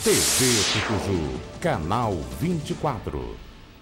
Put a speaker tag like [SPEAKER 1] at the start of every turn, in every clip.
[SPEAKER 1] TV Tucuju, canal 24.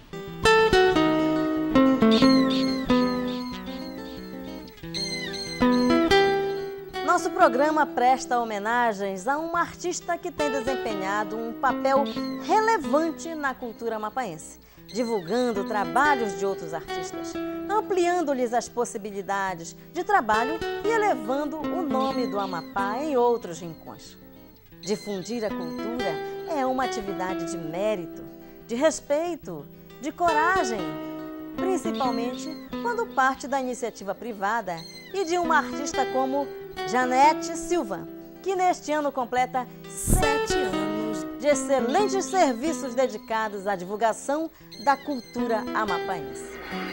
[SPEAKER 2] Nosso programa presta homenagens a uma artista que tem desempenhado um papel relevante na cultura amapaense, divulgando trabalhos de outros artistas, ampliando-lhes as possibilidades de trabalho e elevando o nome do Amapá em outros rincões. Difundir a cultura é uma atividade de mérito, de respeito, de coragem, principalmente quando parte da iniciativa privada e de uma artista como Janete Silva, que neste ano completa 7 anos de excelentes serviços dedicados à divulgação da cultura amapaense.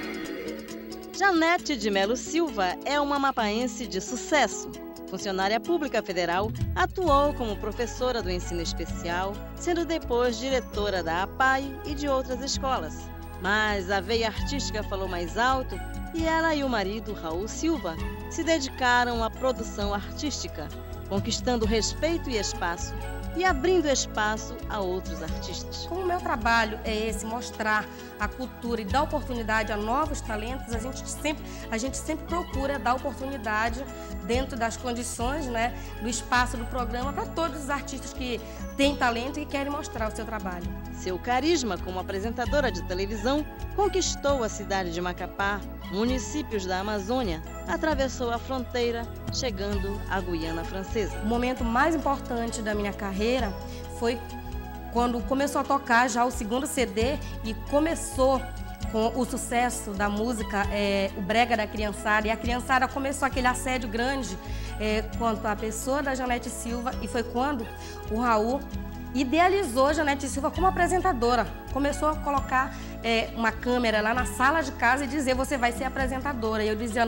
[SPEAKER 2] Janete de Melo Silva é uma amapaense de sucesso. Funcionária pública federal, atuou como professora do ensino especial, sendo depois diretora da APAI e de outras escolas. Mas a veia artística falou mais alto e ela e o marido, Raul Silva, se dedicaram à produção artística, conquistando respeito e espaço e abrindo espaço a outros artistas.
[SPEAKER 3] Como o meu trabalho é esse, mostrar a cultura e dar oportunidade a novos talentos, a gente sempre procura dar oportunidade dentro das condições, né, do espaço do programa para todos os artistas que têm talento e querem mostrar o seu trabalho.
[SPEAKER 2] Seu carisma como apresentadora de televisão conquistou a cidade de Macapá, municípios da Amazônia, atravessou a fronteira, chegando à Guiana Francesa.
[SPEAKER 3] O momento mais importante da minha carreira foi quando começou a tocar já o segundo CD e começou com o sucesso da música, o Brega da Criançada, e a criançada começou aquele assédio grande quanto à pessoa da Janete Silva, e foi quando o Raul idealizou Janete Silva como apresentadora. Começou a colocar uma câmera lá na sala de casa e dizer: você vai ser apresentadora. E eu dizia: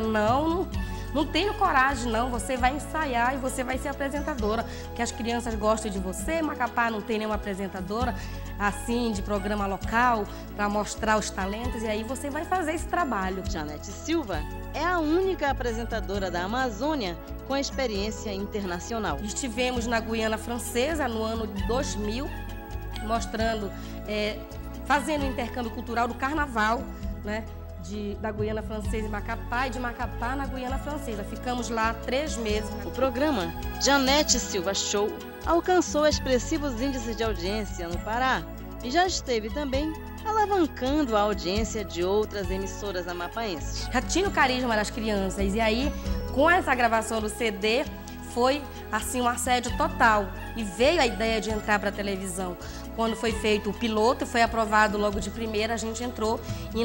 [SPEAKER 3] não tenho coragem não, você vai ensaiar e você vai ser apresentadora, porque as crianças gostam de você, Macapá não tem nenhuma apresentadora assim de programa local para mostrar os talentos, e aí você vai fazer esse trabalho.
[SPEAKER 2] Janete Silva é a única apresentadora da Amazônia com experiência internacional.
[SPEAKER 3] Estivemos na Guiana Francesa no ano de 2000, mostrando, fazendo o intercâmbio cultural do carnaval, né, da Guiana Francesa em Macapá e de Macapá na Guiana Francesa. Ficamos lá 3 meses.
[SPEAKER 2] O programa Janete Silva Show alcançou expressivos índices de audiência no Pará e já esteve também alavancando a audiência de outras emissoras amapaenses.
[SPEAKER 3] Já tinha o carisma das crianças, e aí, com essa gravação do CD, foi assim um assédio total, e veio a ideia de entrar para a televisão. Quando foi feito o piloto, foi aprovado logo de primeira, a gente entrou em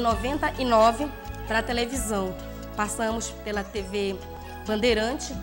[SPEAKER 3] 99 para a televisão. Passamos pela TV Bandeirante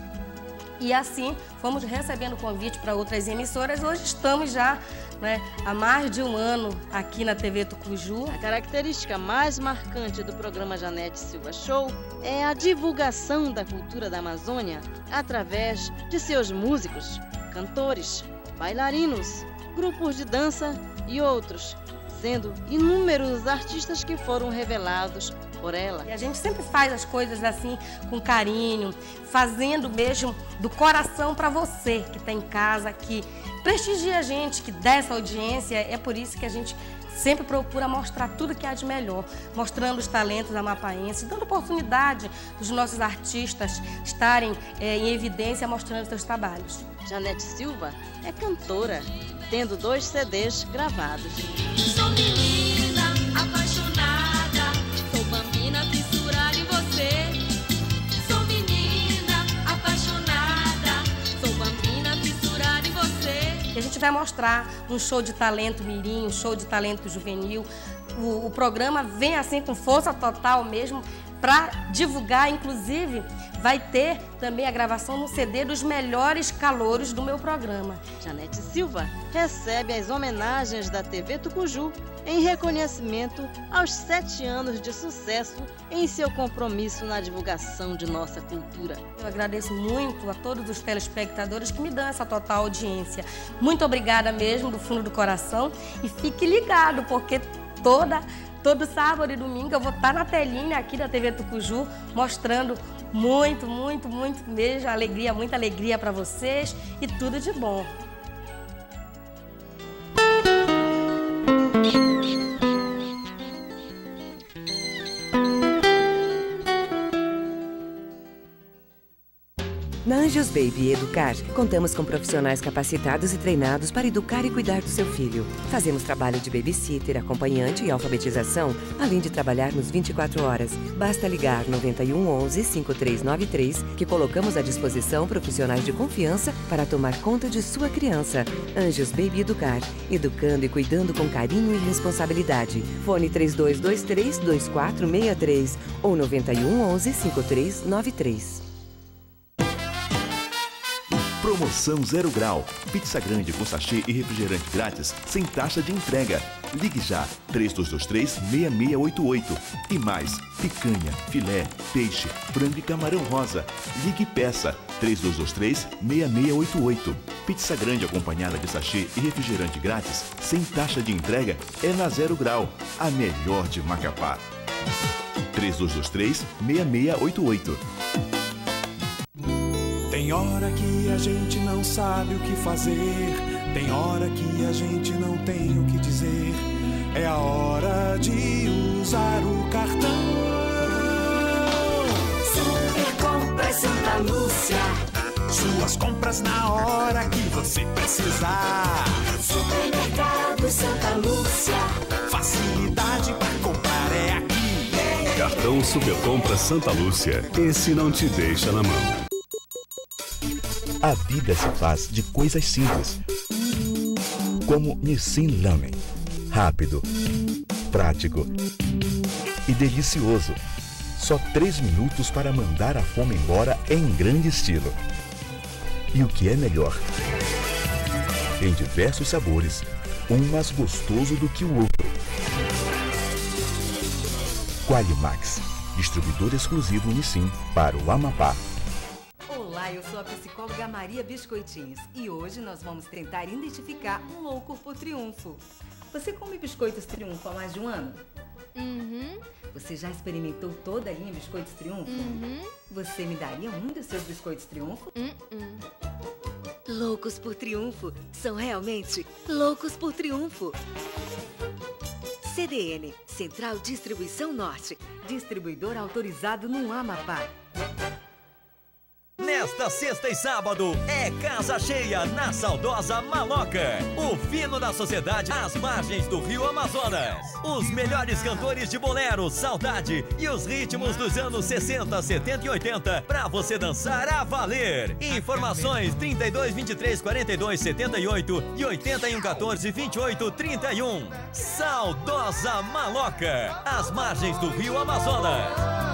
[SPEAKER 3] e assim fomos recebendo convite para outras emissoras. Hoje estamos já, né, há mais de 1 ano aqui na TV Tucuju.
[SPEAKER 2] A característica mais marcante do programa Janete Silva Show é a divulgação da cultura da Amazônia através de seus músicos, cantores, bailarinos, grupos de dança e outros, sendo inúmeros artistas que foram revelados por ela.
[SPEAKER 3] E a gente sempre faz as coisas assim com carinho, fazendo mesmo do coração para você que está em casa, que prestigia a gente, que dá essa audiência. É por isso que a gente sempre procura mostrar tudo que há de melhor, mostrando os talentos amapaenses, dando oportunidade dos nossos artistas estarem em evidência, mostrando seus trabalhos.
[SPEAKER 2] Janete Silva é cantora, tendo 2 CDs gravados.
[SPEAKER 4] Sou menina apaixonada, sou bambina fissurada em você. Sou menina apaixonada, sou bambina fissurada em você.
[SPEAKER 3] E a gente vai mostrar um show de talento mirim, um show de talento juvenil. O programa vem assim com força total mesmo para divulgar, inclusive vai ter também a gravação no CD dos melhores calouros do meu programa.
[SPEAKER 2] Janete Silva recebe as homenagens da TV Tucuju em reconhecimento aos 7 anos de sucesso em seu compromisso na divulgação de nossa cultura.
[SPEAKER 3] Eu agradeço muito a todos os telespectadores que me dão essa total audiência. Muito obrigada mesmo, do fundo do coração, e fique ligado, porque todo sábado e domingo eu vou estar na telinha aqui da TV Tucuju, mostrando muito mesmo alegria, muita alegria para vocês e tudo de bom.
[SPEAKER 5] Na Anjos Baby Educar, contamos com profissionais capacitados e treinados para educar e cuidar do seu filho. Fazemos trabalho de babysitter, acompanhante e alfabetização, além de trabalharmos 24 horas. Basta ligar 91 11 5393 que colocamos à disposição profissionais de confiança para tomar conta de sua criança. Anjos Baby Educar, educando e cuidando com carinho e responsabilidade. Fone 3223-2463 ou 91 11 5393.
[SPEAKER 6] Promoção 0 grau. Pizza grande com sachê e refrigerante grátis, sem taxa de entrega. Ligue já, 3223-6688. E mais, picanha, filé, peixe, frango e camarão rosa. Ligue e peça, 3223-6688. Pizza grande acompanhada de sachê e refrigerante grátis, sem taxa de entrega, é na 0 grau. A melhor de Macapá. 3223-6688.
[SPEAKER 7] Tem hora que a gente não sabe o que fazer, tem hora que a gente não tem o que dizer. É a hora de usar o cartão.
[SPEAKER 8] Super Compras Santa Lúcia.
[SPEAKER 7] Suas compras na hora que você precisar.
[SPEAKER 8] Supermercado Santa Lúcia.
[SPEAKER 7] Facilidade para comprar é aqui.
[SPEAKER 9] Cartão Super Compras Santa Lúcia. Esse não te deixa na mão.
[SPEAKER 6] A vida se faz de coisas simples, como Nissin Lamen. Rápido, prático e delicioso. Só 3 minutos para mandar a fome embora em grande estilo. E o que é melhor? Em diversos sabores, um mais gostoso do que o outro. Qualimax, distribuidor exclusivo Nissin para o Amapá.
[SPEAKER 10] Olá, eu sou a psicóloga Maria Biscoitinhos e hoje nós vamos tentar identificar um louco por triunfo. Você come biscoitos Triunfo há mais de um ano?
[SPEAKER 11] Uhum.
[SPEAKER 10] Você já experimentou toda a linha Biscoitos Triunfo?
[SPEAKER 11] Uhum.
[SPEAKER 10] Você me daria um dos seus biscoitos Triunfo?
[SPEAKER 8] Loucos por Triunfo são realmente loucos por triunfo. CDN, Central Distribuição Norte.
[SPEAKER 10] Distribuidor autorizado no Amapá.
[SPEAKER 12] Nesta sexta e sábado é casa cheia na saudosa Maloca. O fino da sociedade às margens do Rio Amazonas. Os melhores cantores de bolero, saudade e os ritmos dos anos 60, 70 e 80 pra você dançar a valer. Informações 32 23 42 78 e 81 14 28 31. Saudosa Maloca, às margens do Rio Amazonas.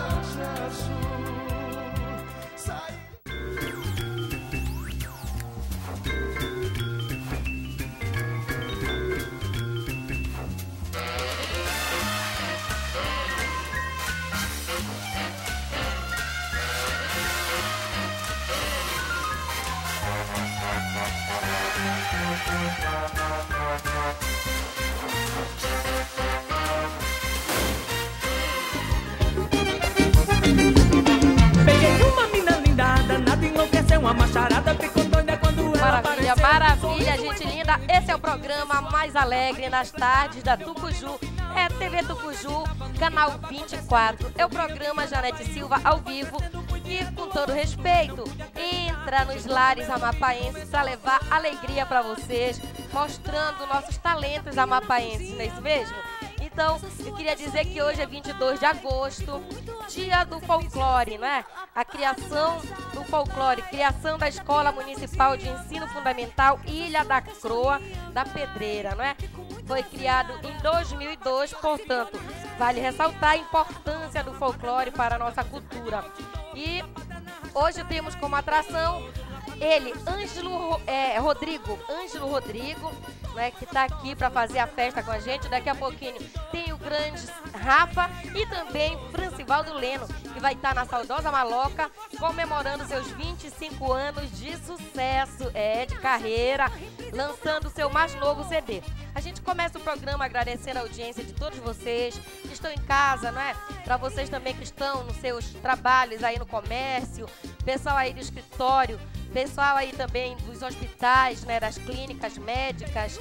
[SPEAKER 13] Peguei uma mina lindada, nada enlouqueceu, uma macharada ficou doida quando ela
[SPEAKER 3] Maravilha,
[SPEAKER 13] apareceu.
[SPEAKER 3] maravilha, gente linda. Esse é o programa mais alegre nas tardes da Tucuju. É TV Tucuju, canal 24. É o programa Janete Silva ao vivo e, com todo respeito, entra nos lares amapaenses para levar alegria para vocês, mostrando nossos talentos amapaenses, não é isso mesmo? Então, eu queria dizer que hoje é 22 de agosto, dia do folclore, não é? A criação do folclore, criação da Escola Municipal de Ensino Fundamental Ilha da Croa, da Pedreira, não é? Foi criado em 2002, portanto, vale ressaltar a importância do folclore para a nossa cultura. E hoje temos como atração ele, Ângelo Rodrigo, né, que está aqui para fazer a festa com a gente. Daqui a pouquinho tem o grande Rafa e também Francivaldo Leno, que vai estar na saudosa Maloca, comemorando seus 25 anos de sucesso, de carreira, lançando seu mais novo CD. A gente começa o programa agradecendo a audiência de todos vocês que estão em casa, não é? Para vocês também que estão nos seus trabalhos aí no comércio, pessoal aí do escritório, pessoal aí também dos hospitais, né, das clínicas médicas,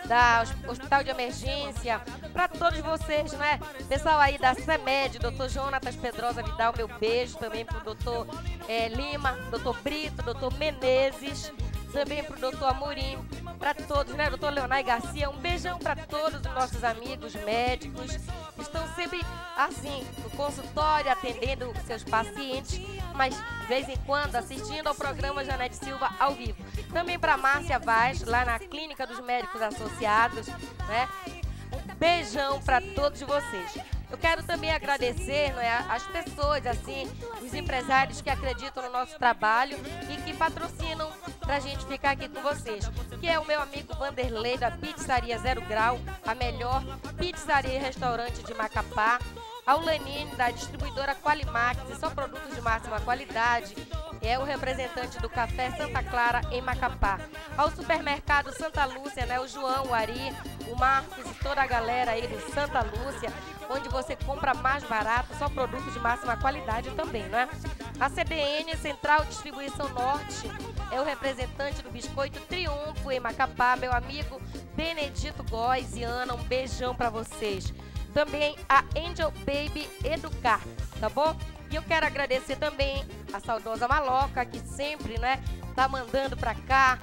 [SPEAKER 3] da Hospital de Emergência, para todos vocês, né? Pessoal aí da CEMED, doutor Jonatas Pedrosa Vidal, meu beijo também pro doutor Lima, doutor Brito, doutor Menezes, também pro doutor Amorim, para todos, né? Doutor Leonai Garcia, um beijão para todos os nossos amigos médicos que estão sempre assim no consultório atendendo seus pacientes, mas de vez em quando assistindo ao programa Janete Silva ao vivo. Também para Márcia Vaz, lá na Clínica dos Médicos Associados, né? Um beijão para todos vocês. Eu quero também agradecer, não é, as pessoas, assim, os empresários que acreditam no nosso trabalho e que patrocinam pra gente ficar aqui com vocês. Que é o meu amigo Vanderlei da Pizzaria Zero Grau, a melhor pizzaria e restaurante de Macapá. Ao Lenine da distribuidora Qualimax, e só produtos de máxima qualidade. É o representante do Café Santa Clara em Macapá. Ao supermercado Santa Lúcia, né? O João, o Ari, o Marcos e toda a galera aí do Santa Lúcia, onde você compra mais barato, só produtos de máxima qualidade também, né? A CDN, Central Distribuição Norte, é o representante do Biscoito Triunfo em Macapá, meu amigo Benedito Góes e Ana, um beijão pra vocês. Também a Angel Baby Educar, tá bom? E eu quero agradecer também a saudosa Maloca, que sempre, né, tá mandando pra cá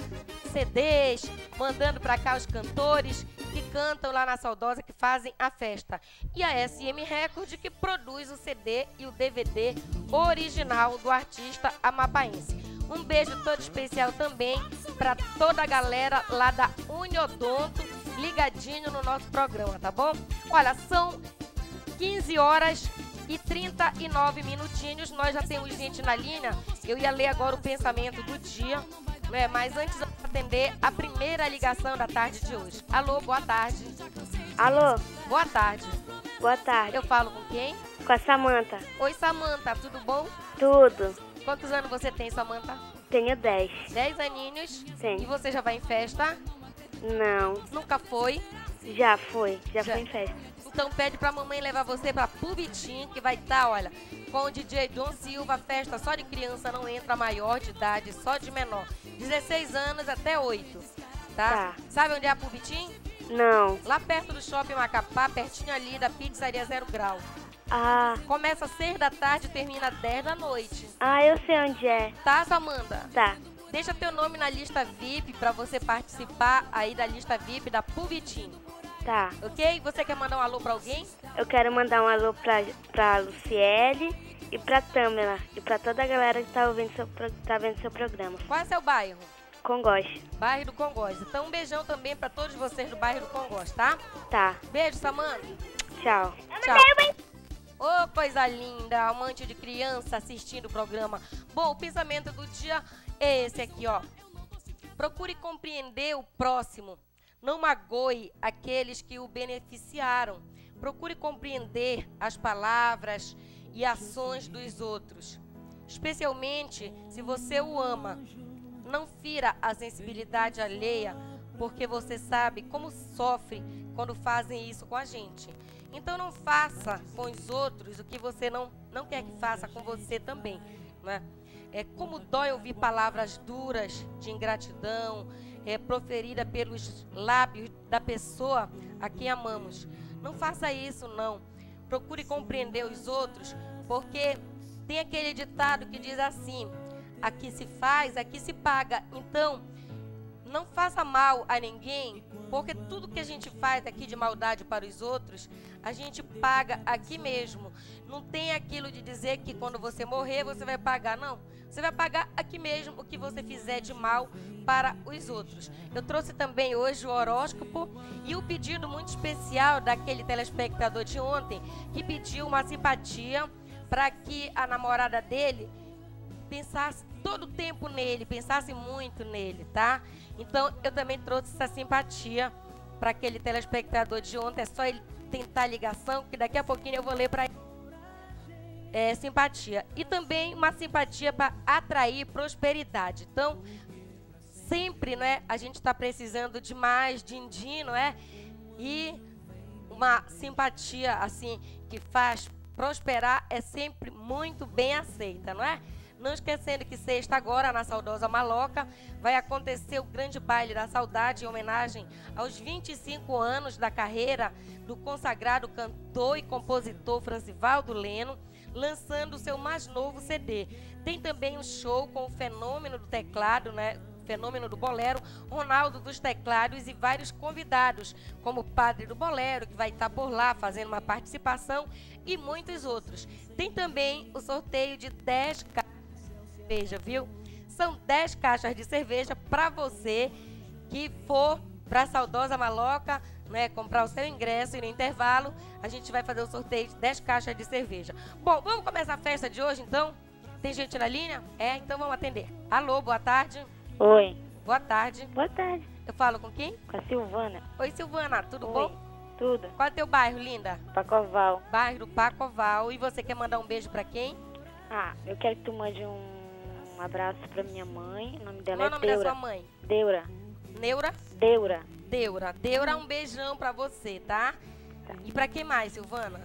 [SPEAKER 3] CDs, mandando pra cá os cantores que cantam lá na Saudosa, que fazem a festa. E a SM Record, que produz o CD e o DVD original do artista amapaense. Um beijo todo especial também para toda a galera lá da Uniodonto, ligadinho no nosso programa, tá bom? Olha, são 15 horas e 39 minutinhos, nós já temos gente na linha. Eu ia ler agora o pensamento do dia, né? Mas antes eu vou atender a primeira ligação da tarde de hoje. Alô, boa tarde.
[SPEAKER 11] Alô?
[SPEAKER 3] Boa tarde.
[SPEAKER 11] Boa tarde.
[SPEAKER 3] Eu falo com quem?
[SPEAKER 11] Com a Samanta.
[SPEAKER 3] Oi, Samanta, tudo bom?
[SPEAKER 11] Tudo.
[SPEAKER 3] Quantos anos você tem, Samanta?
[SPEAKER 11] Tenho 10.
[SPEAKER 3] 10 aninhos?
[SPEAKER 11] Sim.
[SPEAKER 3] E você já vai em festa?
[SPEAKER 11] Não.
[SPEAKER 3] Nunca foi?
[SPEAKER 11] Já fui em festa.
[SPEAKER 3] Então pede pra mamãe levar você pra Pubitim, que vai estar, olha, com o DJ John Silva, festa só de criança, não entra maior de idade, só de menor. 16 anos até 8, tá? Sabe onde é a Pubitim?
[SPEAKER 11] Não.
[SPEAKER 3] Lá perto do Shopping Macapá, pertinho ali da Pizzaria Zero Grau.
[SPEAKER 11] Ah.
[SPEAKER 3] Começa às 6 da tarde e termina às 10 da noite.
[SPEAKER 11] Ah, eu sei onde é.
[SPEAKER 3] Tá, Samanta?
[SPEAKER 11] Tá.
[SPEAKER 3] Deixa teu nome na lista VIP pra você participar aí da lista VIP da Pubitim.
[SPEAKER 11] Tá.
[SPEAKER 3] Ok? Você quer mandar um alô pra alguém?
[SPEAKER 11] Eu quero mandar um alô pra Luciele e pra Tâmela e pra toda a galera que tá vendo seu programa.
[SPEAKER 3] Qual é seu bairro?
[SPEAKER 11] Congós.
[SPEAKER 3] Bairro do Congós. Então um beijão também pra todos vocês do bairro do Congós, tá?
[SPEAKER 11] Tá.
[SPEAKER 3] Beijo, Samanta.
[SPEAKER 11] Tchau.
[SPEAKER 3] Tchau. Ô, coisa linda, amante de criança assistindo o programa. Bom, o pensamento do dia é esse aqui, ó. Procure compreender o próximo. Não magoe aqueles que o beneficiaram. Procure compreender as palavras e ações dos outros, especialmente se você o ama. Não fira a sensibilidade alheia, porque você sabe como sofre quando fazem isso com a gente. Então não faça com os outros o que você não quer que faça com você também, né? É como dói ouvir palavras duras de ingratidão, proferida pelos lábios da pessoa a quem amamos. Não faça isso, não. Procure compreender os outros, porque tem aquele ditado que diz assim: aqui se faz, aqui se paga. Então, não faça mal a ninguém, porque tudo que a gente faz aqui de maldade para os outros, a gente paga aqui mesmo. Não tem aquilo de dizer que quando você morrer, você vai pagar, não. Você vai pagar aqui mesmo o que você fizer de mal para os outros. Eu trouxe também hoje o horóscopo e o pedido muito especial daquele telespectador de ontem, que pediu uma simpatia para que a namorada dele pensasse todo o tempo nele, pensasse muito nele, tá? Então, eu também trouxe essa simpatia para aquele telespectador de ontem. É só ele tentar a ligação, que daqui a pouquinho eu vou ler para ele. Simpatia. E também uma simpatia para atrair prosperidade. Então, sempre, né, a gente está precisando de mais din-din, não é? E uma simpatia, assim, que faz prosperar é sempre muito bem aceita, não é? Não esquecendo que sexta agora, na saudosa Maloca, vai acontecer o grande baile da saudade em homenagem aos 25 anos da carreira do consagrado cantor e compositor Francivaldo Leno, lançando o seu mais novo CD. Tem também um show com o fenômeno do teclado, né? Fenômeno do bolero, Ronaldo dos Teclados e vários convidados, como o padre do bolero, que vai estar por lá fazendo uma participação, e muitos outros. Tem também o sorteio de 10 caixas de cerveja, viu? São 10 caixas de cerveja para você que for para a saudosa Maloca, né, comprar o seu ingresso, e no intervalo a gente vai fazer o sorteio de 10 caixas de cerveja. Bom, vamos começar a festa de hoje, então? Tem gente na linha? Então vamos atender. Alô, boa tarde.
[SPEAKER 11] Oi.
[SPEAKER 3] Boa tarde.
[SPEAKER 11] Boa tarde.
[SPEAKER 3] Eu falo com quem?
[SPEAKER 11] Com a Silvana.
[SPEAKER 3] Oi, Silvana, tudo
[SPEAKER 11] Oi.
[SPEAKER 3] bom?
[SPEAKER 11] Tudo.
[SPEAKER 3] Qual é o teu bairro, linda?
[SPEAKER 11] Pacoval.
[SPEAKER 3] Bairro do Pacoval. E você quer mandar um beijo pra quem?
[SPEAKER 11] Eu quero que tu mande um abraço pra minha mãe. O nome dela
[SPEAKER 3] Qual é o nome
[SPEAKER 11] Deura.
[SPEAKER 3] da sua mãe?
[SPEAKER 11] Deura.
[SPEAKER 3] Neura?
[SPEAKER 11] Deura.
[SPEAKER 3] Deura. Deura, um beijão pra você, tá? E pra quem mais, Silvana?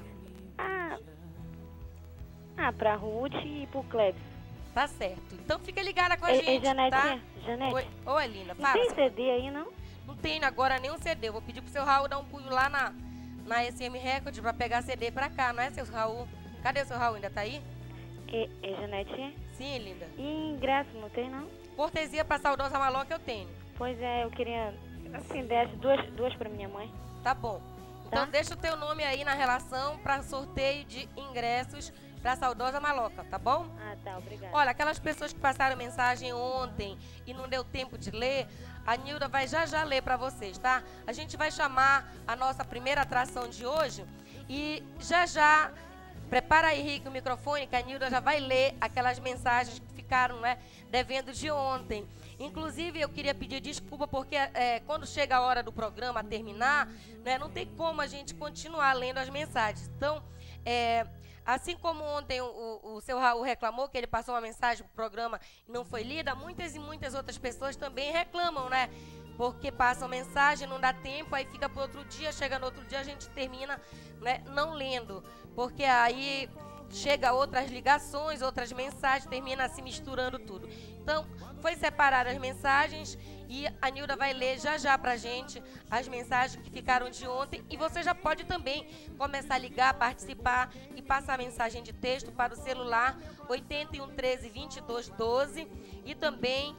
[SPEAKER 11] Pra Ruth e pro Clebs.
[SPEAKER 3] Tá certo. Então fica ligada com a gente,
[SPEAKER 11] Janete,
[SPEAKER 3] tá?
[SPEAKER 11] Janete.
[SPEAKER 3] Oi, linda.
[SPEAKER 11] Não
[SPEAKER 3] Fala.
[SPEAKER 11] tem CD aí, não?
[SPEAKER 3] Não tem agora nenhum CD. Eu vou pedir pro seu Raul dar um pulo lá na SM Record pra pegar CD pra cá, não é, seu Raul? Cadê o seu Raul? Ainda tá aí?
[SPEAKER 11] Janete?
[SPEAKER 3] Sim, linda.
[SPEAKER 11] E ingresso não tem, não?
[SPEAKER 3] Cortesia pra saudosa Maloca eu tenho.
[SPEAKER 11] Pois é, eu queria, assim, duas pra minha mãe.
[SPEAKER 3] Tá bom. Então deixa o teu nome aí na relação para sorteio de ingressos pra saudosa Maloca, tá bom?
[SPEAKER 11] Tá, obrigada.
[SPEAKER 3] Olha, aquelas pessoas que passaram mensagem ontem e não deu tempo de ler, a Nilda vai já ler pra vocês, tá? A gente vai chamar a nossa primeira atração de hoje e já prepara aí, Rick, o microfone, que a Nilda já vai ler aquelas mensagens que ficaram, né, devendo de ontem. Inclusive, eu queria pedir desculpa porque quando chega a hora do programa terminar, né, não tem como a gente continuar lendo as mensagens. Então, assim como ontem o seu Raul reclamou que ele passou uma mensagem pro programa e não foi lida, muitas e muitas outras pessoas também reclamam, né? Porque passam mensagem, não dá tempo, aí fica pro outro dia, chega no outro dia, a gente termina, né, não lendo. Porque aí chega outras ligações, outras mensagens, termina se misturando tudo. Então, foi separar as mensagens e a Nilda vai ler já pra gente as mensagens que ficaram de ontem. E você já pode também começar a ligar, participar e passar mensagem de texto para o celular 81 13 22 12 e também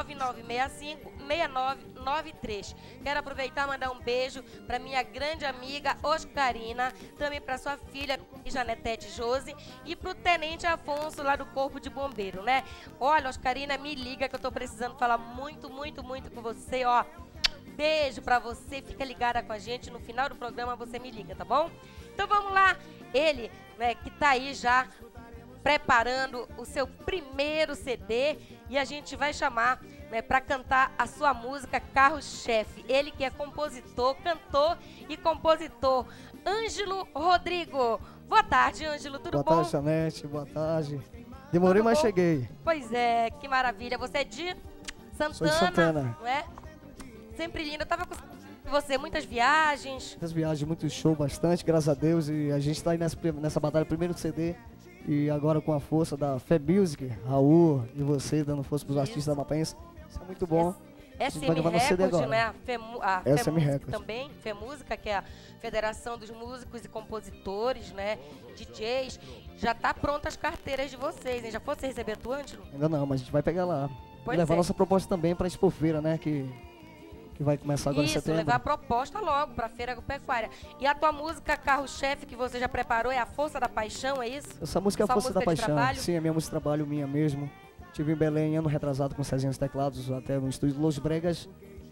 [SPEAKER 3] 9965-6993. Quero aproveitar e mandar um beijo para minha grande amiga Oscarina, também para sua filha Janetete Josi e para o Tenente Afonso lá do Corpo de Bombeiro, né? Olha, Oscarina, me liga que eu tô precisando falar muito com você, ó. Beijo pra você, fica ligada com a gente, no final do programa você me liga, tá bom? Então vamos lá, ele, né, que tá aí já preparando o seu primeiro CD e a gente vai chamar, né, pra cantar a sua música Carro-Chefe. Ele que é compositor, cantor e compositor, Ângelo Rodrigo. Boa tarde, Ângelo, tudo bom?
[SPEAKER 14] Boa tarde, Janete, boa tarde. Demorei, mas cheguei.
[SPEAKER 3] Pois é, que maravilha. Você é de Santana,
[SPEAKER 14] Sou de Santana.
[SPEAKER 3] Não é? Sempre linda. Eu tava com você, muitas viagens.
[SPEAKER 14] Muitas viagens, muito show, bastante, graças a Deus. E a gente tá aí nessa batalha, primeiro CD. E agora com a força da Fé Music, Raul e você, dando força pros artistas da Mapense. Isso é muito bom.
[SPEAKER 3] SM Record, né? A Fé Música também, Fé Música, que é a Federação dos Músicos e Compositores, né? DJs. Já tá pronta as carteiras de vocês, hein? Já fosse receber tu, Ângelo?
[SPEAKER 14] Ainda não, mas a gente vai pegar lá.
[SPEAKER 3] Pois
[SPEAKER 14] e levar
[SPEAKER 3] é.
[SPEAKER 14] nossa proposta também pra Expofeira, né? Que vai começar agora em setembro.
[SPEAKER 3] Levar a proposta logo pra Feira Agropecuária. E a tua música Carro-Chefe que você já preparou é A Força da Paixão, é isso?
[SPEAKER 14] Essa música é A Força da Paixão.
[SPEAKER 3] Trabalho?
[SPEAKER 14] Sim, é minha música de trabalho, minha mesmo. Estive em Belém, ano retrasado, com Cezinha dos Teclados, até no estúdio Los Bregas,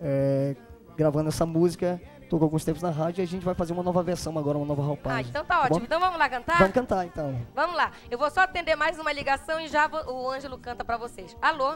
[SPEAKER 14] gravando essa música. Tocou alguns tempos na rádio e a gente vai fazer uma nova versão agora, uma nova roupagem.
[SPEAKER 3] Então tá ótimo. Então vamos lá cantar?
[SPEAKER 14] Vamos cantar, então.
[SPEAKER 3] Vamos lá. Eu vou só atender mais uma ligação e já o Ângelo canta pra vocês. Alô?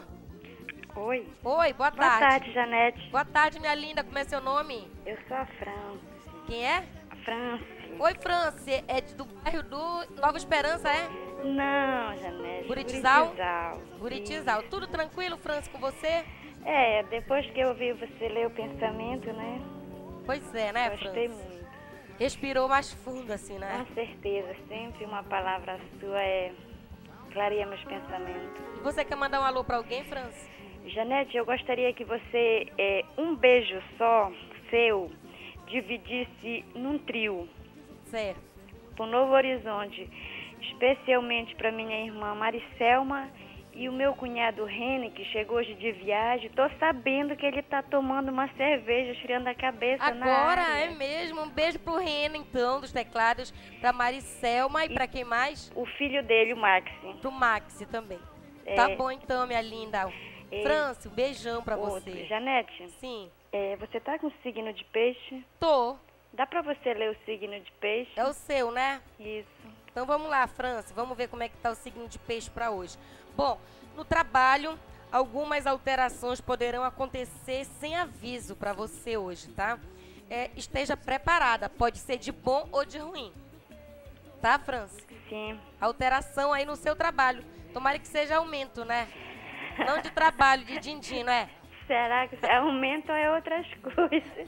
[SPEAKER 11] Oi.
[SPEAKER 3] Oi, boa tarde.
[SPEAKER 11] Boa tarde, Janete.
[SPEAKER 3] Boa tarde, minha linda. Como é seu nome?
[SPEAKER 11] Eu sou a Franci.
[SPEAKER 3] Quem é?
[SPEAKER 11] A Franci.
[SPEAKER 3] Oi, Franci. É do bairro do Nova Esperança, é?
[SPEAKER 11] Não, Janete.
[SPEAKER 3] Buritizal? Buritizal. Tudo tranquilo, Franci, com você?
[SPEAKER 11] Depois que eu ouvi você ler o pensamento, né?
[SPEAKER 3] Pois é, né, Franci?
[SPEAKER 11] Gostei muito.
[SPEAKER 3] Respirou mais fundo, assim, né?
[SPEAKER 11] Com certeza. Sempre uma palavra sua é clareia meus pensamentos.
[SPEAKER 3] E você quer mandar um alô pra alguém, Franci?
[SPEAKER 11] Janete, eu gostaria que você, um beijo só, seu, dividisse num trio.
[SPEAKER 3] Certo.
[SPEAKER 11] Pro Novo Horizonte, especialmente para minha irmã Maricelma e o meu cunhado Rene, que chegou hoje de viagem. Tô sabendo que ele tá tomando uma cerveja, esfriando a cabeça na
[SPEAKER 3] Agora
[SPEAKER 11] área.
[SPEAKER 3] é mesmo. Um beijo pro Rene, então, dos teclados, pra Maricelma e pra quem mais?
[SPEAKER 11] O filho dele, o Maxi.
[SPEAKER 3] Pro Maxi também.
[SPEAKER 11] É.
[SPEAKER 3] Tá bom então, minha linda. Franci, um beijão pra você.
[SPEAKER 11] Janete?
[SPEAKER 3] Sim.
[SPEAKER 11] Você tá com signo de peixe?
[SPEAKER 3] Tô.
[SPEAKER 11] Dá pra você ler o signo de peixe?
[SPEAKER 3] É o seu, né?
[SPEAKER 11] Isso.
[SPEAKER 3] Então vamos lá, Franci, vamos ver como é que tá o signo de peixe para hoje. Bom, no trabalho, algumas alterações poderão acontecer sem aviso para você hoje, tá? Esteja preparada, pode ser de bom ou de ruim. Tá, Franci?
[SPEAKER 11] Sim.
[SPEAKER 3] Alteração aí no seu trabalho. Tomara que seja aumento, né? Não de trabalho, de din-din, não é?
[SPEAKER 11] Será que é aumento ou é outras coisas?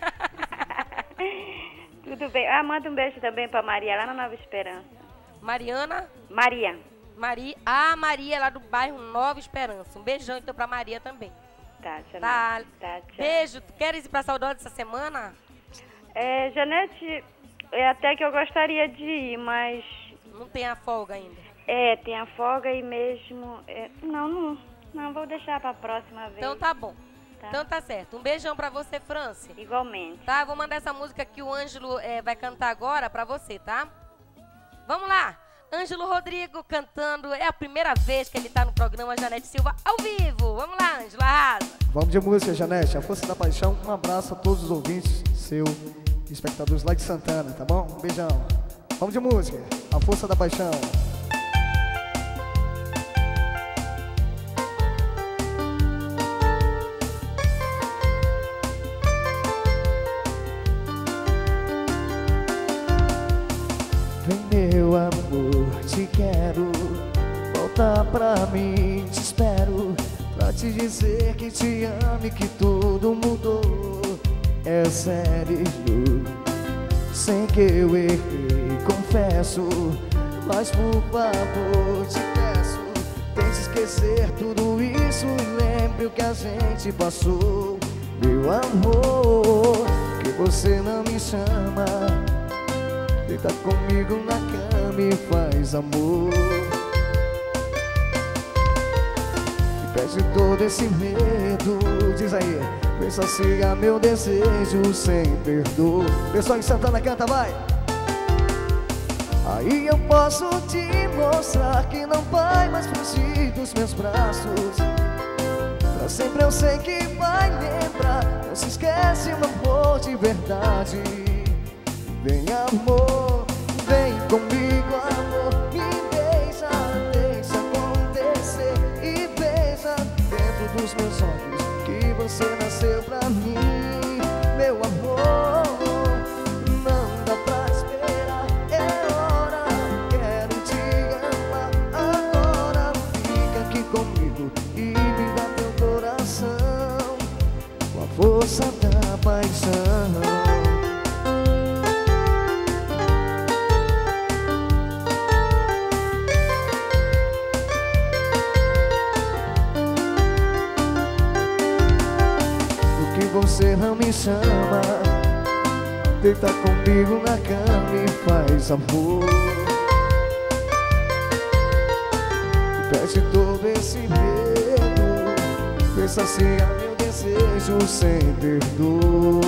[SPEAKER 11] Tudo bem. Manda um beijo também pra Maria, lá na Nova Esperança.
[SPEAKER 3] Mariana?
[SPEAKER 11] Maria.
[SPEAKER 3] Maria, lá do bairro Nova Esperança. Um beijão, então, pra Maria também.
[SPEAKER 11] Tá, Janete.
[SPEAKER 3] Tá.
[SPEAKER 11] Tchau.
[SPEAKER 3] Beijo. Tu queres ir pra Saudosa essa semana?
[SPEAKER 11] Janete, até que eu gostaria de ir, mas...
[SPEAKER 3] Não tem a folga ainda?
[SPEAKER 11] Tem a folga e mesmo... Não, vou deixar pra próxima vez.
[SPEAKER 3] Então tá bom.
[SPEAKER 11] Tá.
[SPEAKER 3] Então tá certo. Um beijão pra você, Franci.
[SPEAKER 11] Igualmente.
[SPEAKER 3] Tá, vou mandar essa música que o Ângelo vai cantar agora pra você, tá? Vamos lá. Ângelo Rodrigo cantando. É a primeira vez que ele tá no programa Janete Silva ao vivo. Vamos lá, Ângelo, arrasa.
[SPEAKER 14] Vamos de música, Janete. A Força da Paixão. Um abraço a todos os ouvintes, espectadores lá de Santana, tá bom? Um beijão. Vamos de música. A Força da Paixão. Vem, meu amor, te quero. Volta pra mim, te espero. Pra te dizer que te amo e que tudo mudou. É sério, sem que eu errei, confesso. Mas por favor, te peço, tente esquecer tudo isso. Lembre o que a gente passou. Meu amor, que você não me chama. Deita comigo na cama e faz amor. E perde todo esse medo. Diz aí, vê só siga meu desejo sem perdão. Pessoal em Santana canta, vai! Aí eu posso te mostrar que não vai mais fugir dos meus braços. Pra sempre eu sei que vai lembrar. Não se esquece o amor de verdade. Vem, amor, vem comigo, amor. Me beija, deixa acontecer. E beija dentro dos meus olhos que você nasceu pra mim. Meu amor, não dá pra esperar. É hora, quero te amar agora. Fica aqui comigo e me dá teu coração com a força da paixão. Você não me chama, deita comigo na cama e faz amor. E perde todo esse medo, vê sacia meu desejo sem perdão.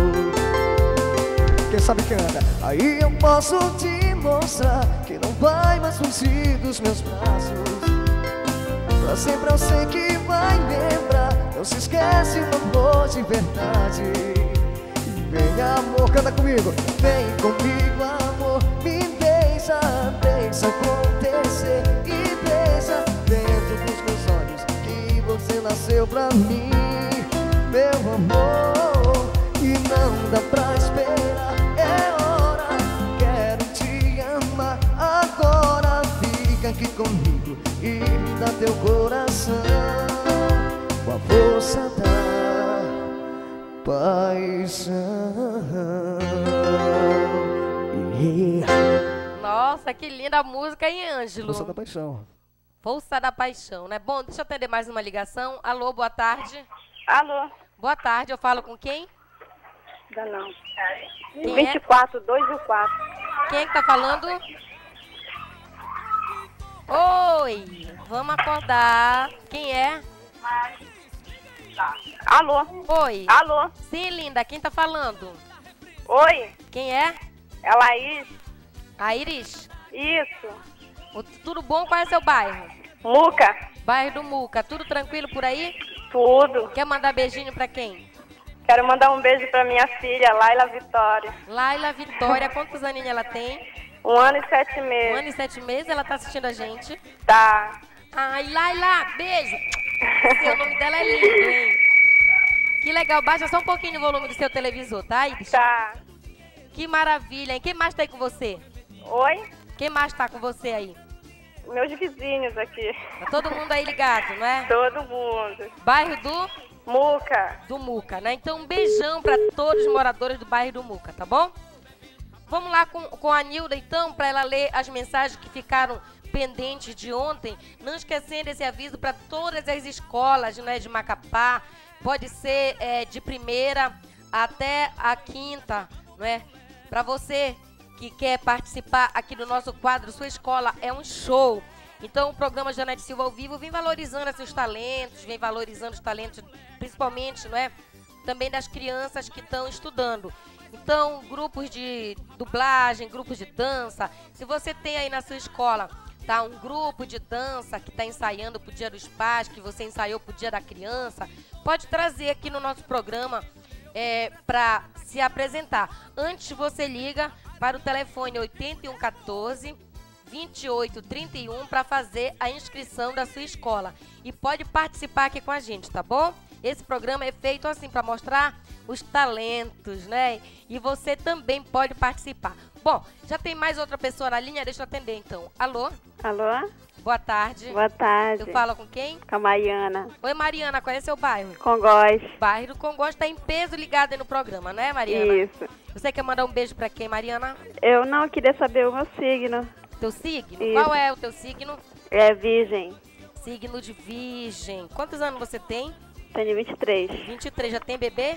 [SPEAKER 14] Quem sabe canta. Aí eu posso te mostrar que não vai mais fugir dos meus braços. Pra sempre eu sei que vai lembrar. Não se esquece do amor de verdade. Vem, amor, canta comigo. Vem comigo, amor. Me beija, deixa acontecer. E beija dentro dos meus olhos que você nasceu pra mim. Meu amor, e não dá pra esperar. É hora, quero te amar agora. Fica aqui comigo e me dá teu coração com a força da paixão.
[SPEAKER 3] Nossa, que linda a música, hein, Ângelo?
[SPEAKER 14] Força da paixão.
[SPEAKER 3] Força da paixão, né? Bom, deixa eu atender mais uma ligação. Alô, boa tarde.
[SPEAKER 15] Alô.
[SPEAKER 3] Boa tarde, eu falo com quem?
[SPEAKER 15] Ainda não.
[SPEAKER 3] Quem
[SPEAKER 15] 24, 2 e 4.
[SPEAKER 3] Quem é que tá falando? Oi, vamos acordar. Quem é?
[SPEAKER 15] Alô.
[SPEAKER 3] Oi.
[SPEAKER 15] Alô.
[SPEAKER 3] Sim, linda, quem tá falando?
[SPEAKER 15] Oi.
[SPEAKER 3] Quem é?
[SPEAKER 15] É a Laís.
[SPEAKER 3] A Iris?
[SPEAKER 15] Isso.
[SPEAKER 3] Tudo bom? Qual é seu bairro?
[SPEAKER 15] Muca.
[SPEAKER 3] Bairro do Muca. Tudo tranquilo por aí?
[SPEAKER 15] Tudo.
[SPEAKER 3] Quer mandar beijinho pra quem?
[SPEAKER 15] Quero mandar um beijo pra minha filha, Laila Vitória.
[SPEAKER 3] Laila Vitória, quantos aninhos ela tem?
[SPEAKER 15] 1 ano e 7 meses.
[SPEAKER 3] 1 ano e 7 meses, ela tá assistindo a gente?
[SPEAKER 15] Tá.
[SPEAKER 3] Ai, Laila, beijo. O nome dela é lindo, hein? Que legal, baixa só um pouquinho o volume do seu televisor, tá, Iris?
[SPEAKER 15] Tá.
[SPEAKER 3] Que maravilha, hein? Quem mais tá aí com você?
[SPEAKER 15] Oi?
[SPEAKER 3] Quem mais tá com você aí?
[SPEAKER 15] Meus vizinhos aqui.
[SPEAKER 3] Tá todo mundo aí ligado, né?
[SPEAKER 15] Todo mundo.
[SPEAKER 3] Bairro do?
[SPEAKER 15] Muca.
[SPEAKER 3] Do Muca, né? Então um beijão pra todos os moradores do bairro do Muca, tá bom? Vamos lá com a Nilda, então, pra ela ler as mensagens que ficaram pendentes de ontem. Não esquecendo esse aviso para todas as escolas, né, de Macapá. Pode ser de primeira até a quinta, né? Para você que quer participar aqui do nosso quadro, sua escola é um show. Então o programa Janete Silva ao vivo vem valorizando esses talentos, vem valorizando os talentos, principalmente, não é? Também das crianças que estão estudando. Então, grupos de dublagem, grupos de dança. Se você tem aí na sua escola, tá, um grupo de dança que está ensaiando pro Dia dos Pais, que você ensaiou pro Dia da Criança, pode trazer aqui no nosso programa para se apresentar. Antes você liga para o telefone 8114 2831 para fazer a inscrição da sua escola. E pode participar aqui com a gente, tá bom? Esse programa é feito assim para mostrar os talentos, né? E você também pode participar. Bom, já tem mais outra pessoa na linha, deixa eu atender então. Alô?
[SPEAKER 15] Alô?
[SPEAKER 3] Boa tarde.
[SPEAKER 15] Boa tarde.
[SPEAKER 3] Eu falo com quem?
[SPEAKER 15] Com a Mariana.
[SPEAKER 3] Oi, Mariana, qual é seu bairro?
[SPEAKER 15] Congós.
[SPEAKER 3] Bairro do Congós está em peso ligado aí no programa, né, Mariana?
[SPEAKER 15] Isso.
[SPEAKER 3] Você quer mandar um beijo para quem, Mariana?
[SPEAKER 15] Eu não queria saber o meu signo.
[SPEAKER 3] Teu signo?
[SPEAKER 15] Isso.
[SPEAKER 3] Qual é o teu signo?
[SPEAKER 15] É Virgem.
[SPEAKER 3] Signo de Virgem. Quantos anos você tem?
[SPEAKER 15] Tenho 23.
[SPEAKER 3] 23. Já tem bebê?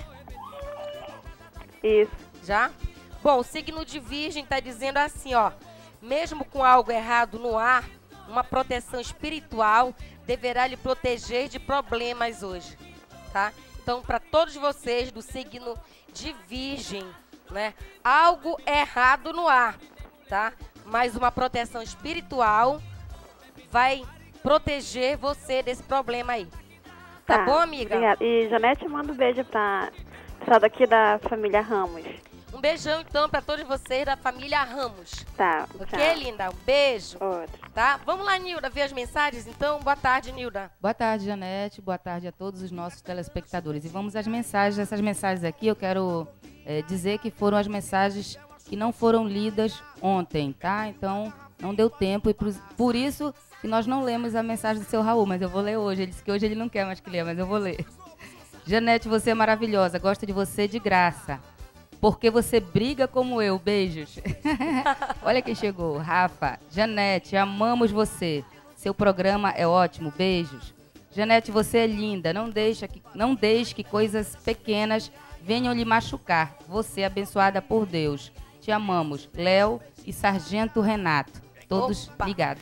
[SPEAKER 15] Isso.
[SPEAKER 3] Já? Bom, o signo de Virgem está dizendo assim, ó. Mesmo com algo errado no ar, uma proteção espiritual deverá lhe proteger de problemas hoje, tá? Então, para todos vocês do signo de Virgem, né? Algo errado no ar, tá? Mas uma proteção espiritual vai proteger você desse problema aí. Tá bom, amiga?
[SPEAKER 15] Obrigada. E Janete, manda um beijo para pessoal daqui da família Ramos.
[SPEAKER 3] Um beijão, então, para todos vocês da família Ramos.
[SPEAKER 15] Tá.
[SPEAKER 3] Ok,
[SPEAKER 15] tchau.
[SPEAKER 3] linda? Um beijo.
[SPEAKER 15] Outro.
[SPEAKER 3] Tá? Vamos lá, Nilda, ver as mensagens, então? Boa tarde, Nilda.
[SPEAKER 16] Boa tarde, Janete. Boa tarde a todos os nossos telespectadores. E vamos às mensagens. Essas mensagens aqui eu quero dizer que foram as mensagens que não foram lidas ontem, tá? Então, não deu tempo e por isso que nós não lemos a mensagem do seu Raul, mas eu vou ler hoje. Ele disse que hoje ele não quer mais que leia, mas eu vou ler. Janete, você é maravilhosa. Gosto de você de graça. Porque você briga como eu. Beijos. Olha quem chegou. Rafa. Janete, amamos você. Seu programa é ótimo. Beijos. Janete, você é linda. Não deixe que coisas pequenas venham lhe machucar. Você é abençoada por Deus. Te amamos. Léo e Sargento Renato. Todos ligados.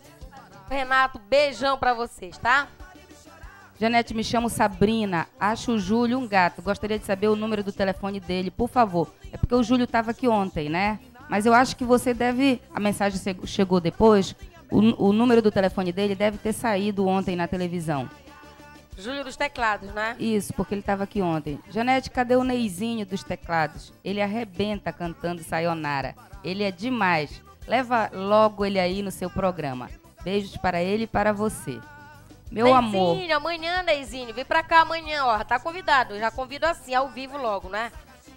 [SPEAKER 3] Renato, beijão pra vocês, tá?
[SPEAKER 16] Janete, me chamo Sabrina, acho o Júlio um gato. Gostaria de saber o número do telefone dele, por favor. É porque o Júlio estava aqui ontem, né? Mas eu acho que você deve... A mensagem chegou depois. O número do telefone dele deve ter saído ontem na televisão.
[SPEAKER 3] Júlio dos teclados, né?
[SPEAKER 16] Isso, porque ele estava aqui ontem. Janete, cadê o Neizinho dos teclados? Ele arrebenta cantando Sayonara. Ele é demais. Leva logo ele aí no seu programa. Beijos para ele e para você. Meu amor.
[SPEAKER 3] Neizinho, amanhã, Neizinho. Vem pra cá amanhã, ó. Tá convidado. Já convido assim, ao vivo logo, né?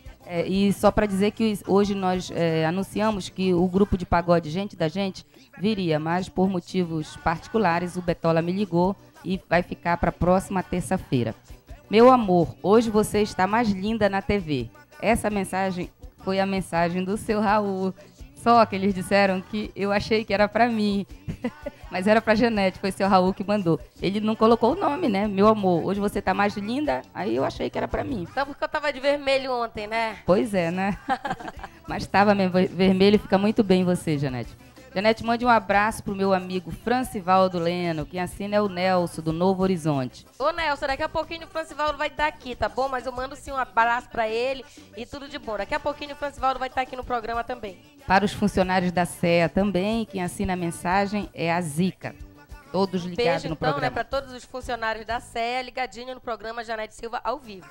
[SPEAKER 16] E só para dizer que hoje nós anunciamos que o grupo de pagode Gente da Gente viria, mas por motivos particulares o Betola me ligou e vai ficar para a próxima terça-feira. Meu amor, hoje você está mais linda na TV. Essa mensagem foi a mensagem do seu Raul. Só que eles disseram que eu achei que era pra mim. Mas era pra Janete, foi seu Raul que mandou. Ele não colocou o nome, né? Meu amor, hoje você tá mais linda. Aí eu achei que era pra mim.
[SPEAKER 3] Então porque eu tava de vermelho ontem, né?
[SPEAKER 16] Pois é, né? Mas tava mesmo, vermelho fica muito bem em você, Janete. Janete, mande um abraço pro meu amigo Francivaldo Leno. Quem assina é o Nelson, do Novo Horizonte.
[SPEAKER 3] Ô, Nelson, daqui a pouquinho o Francivaldo vai estar aqui, tá bom? Mas eu mando sim um abraço pra ele e tudo de bom. Daqui a pouquinho o Francivaldo vai estar aqui no programa também.
[SPEAKER 16] Para os funcionários da CEA também, quem assina a mensagem é a Zica. Todos ligados
[SPEAKER 3] Beijo,
[SPEAKER 16] no
[SPEAKER 3] então,
[SPEAKER 16] programa.
[SPEAKER 3] né, para todos os funcionários da CEA ligadinho no programa Janete Silva ao vivo.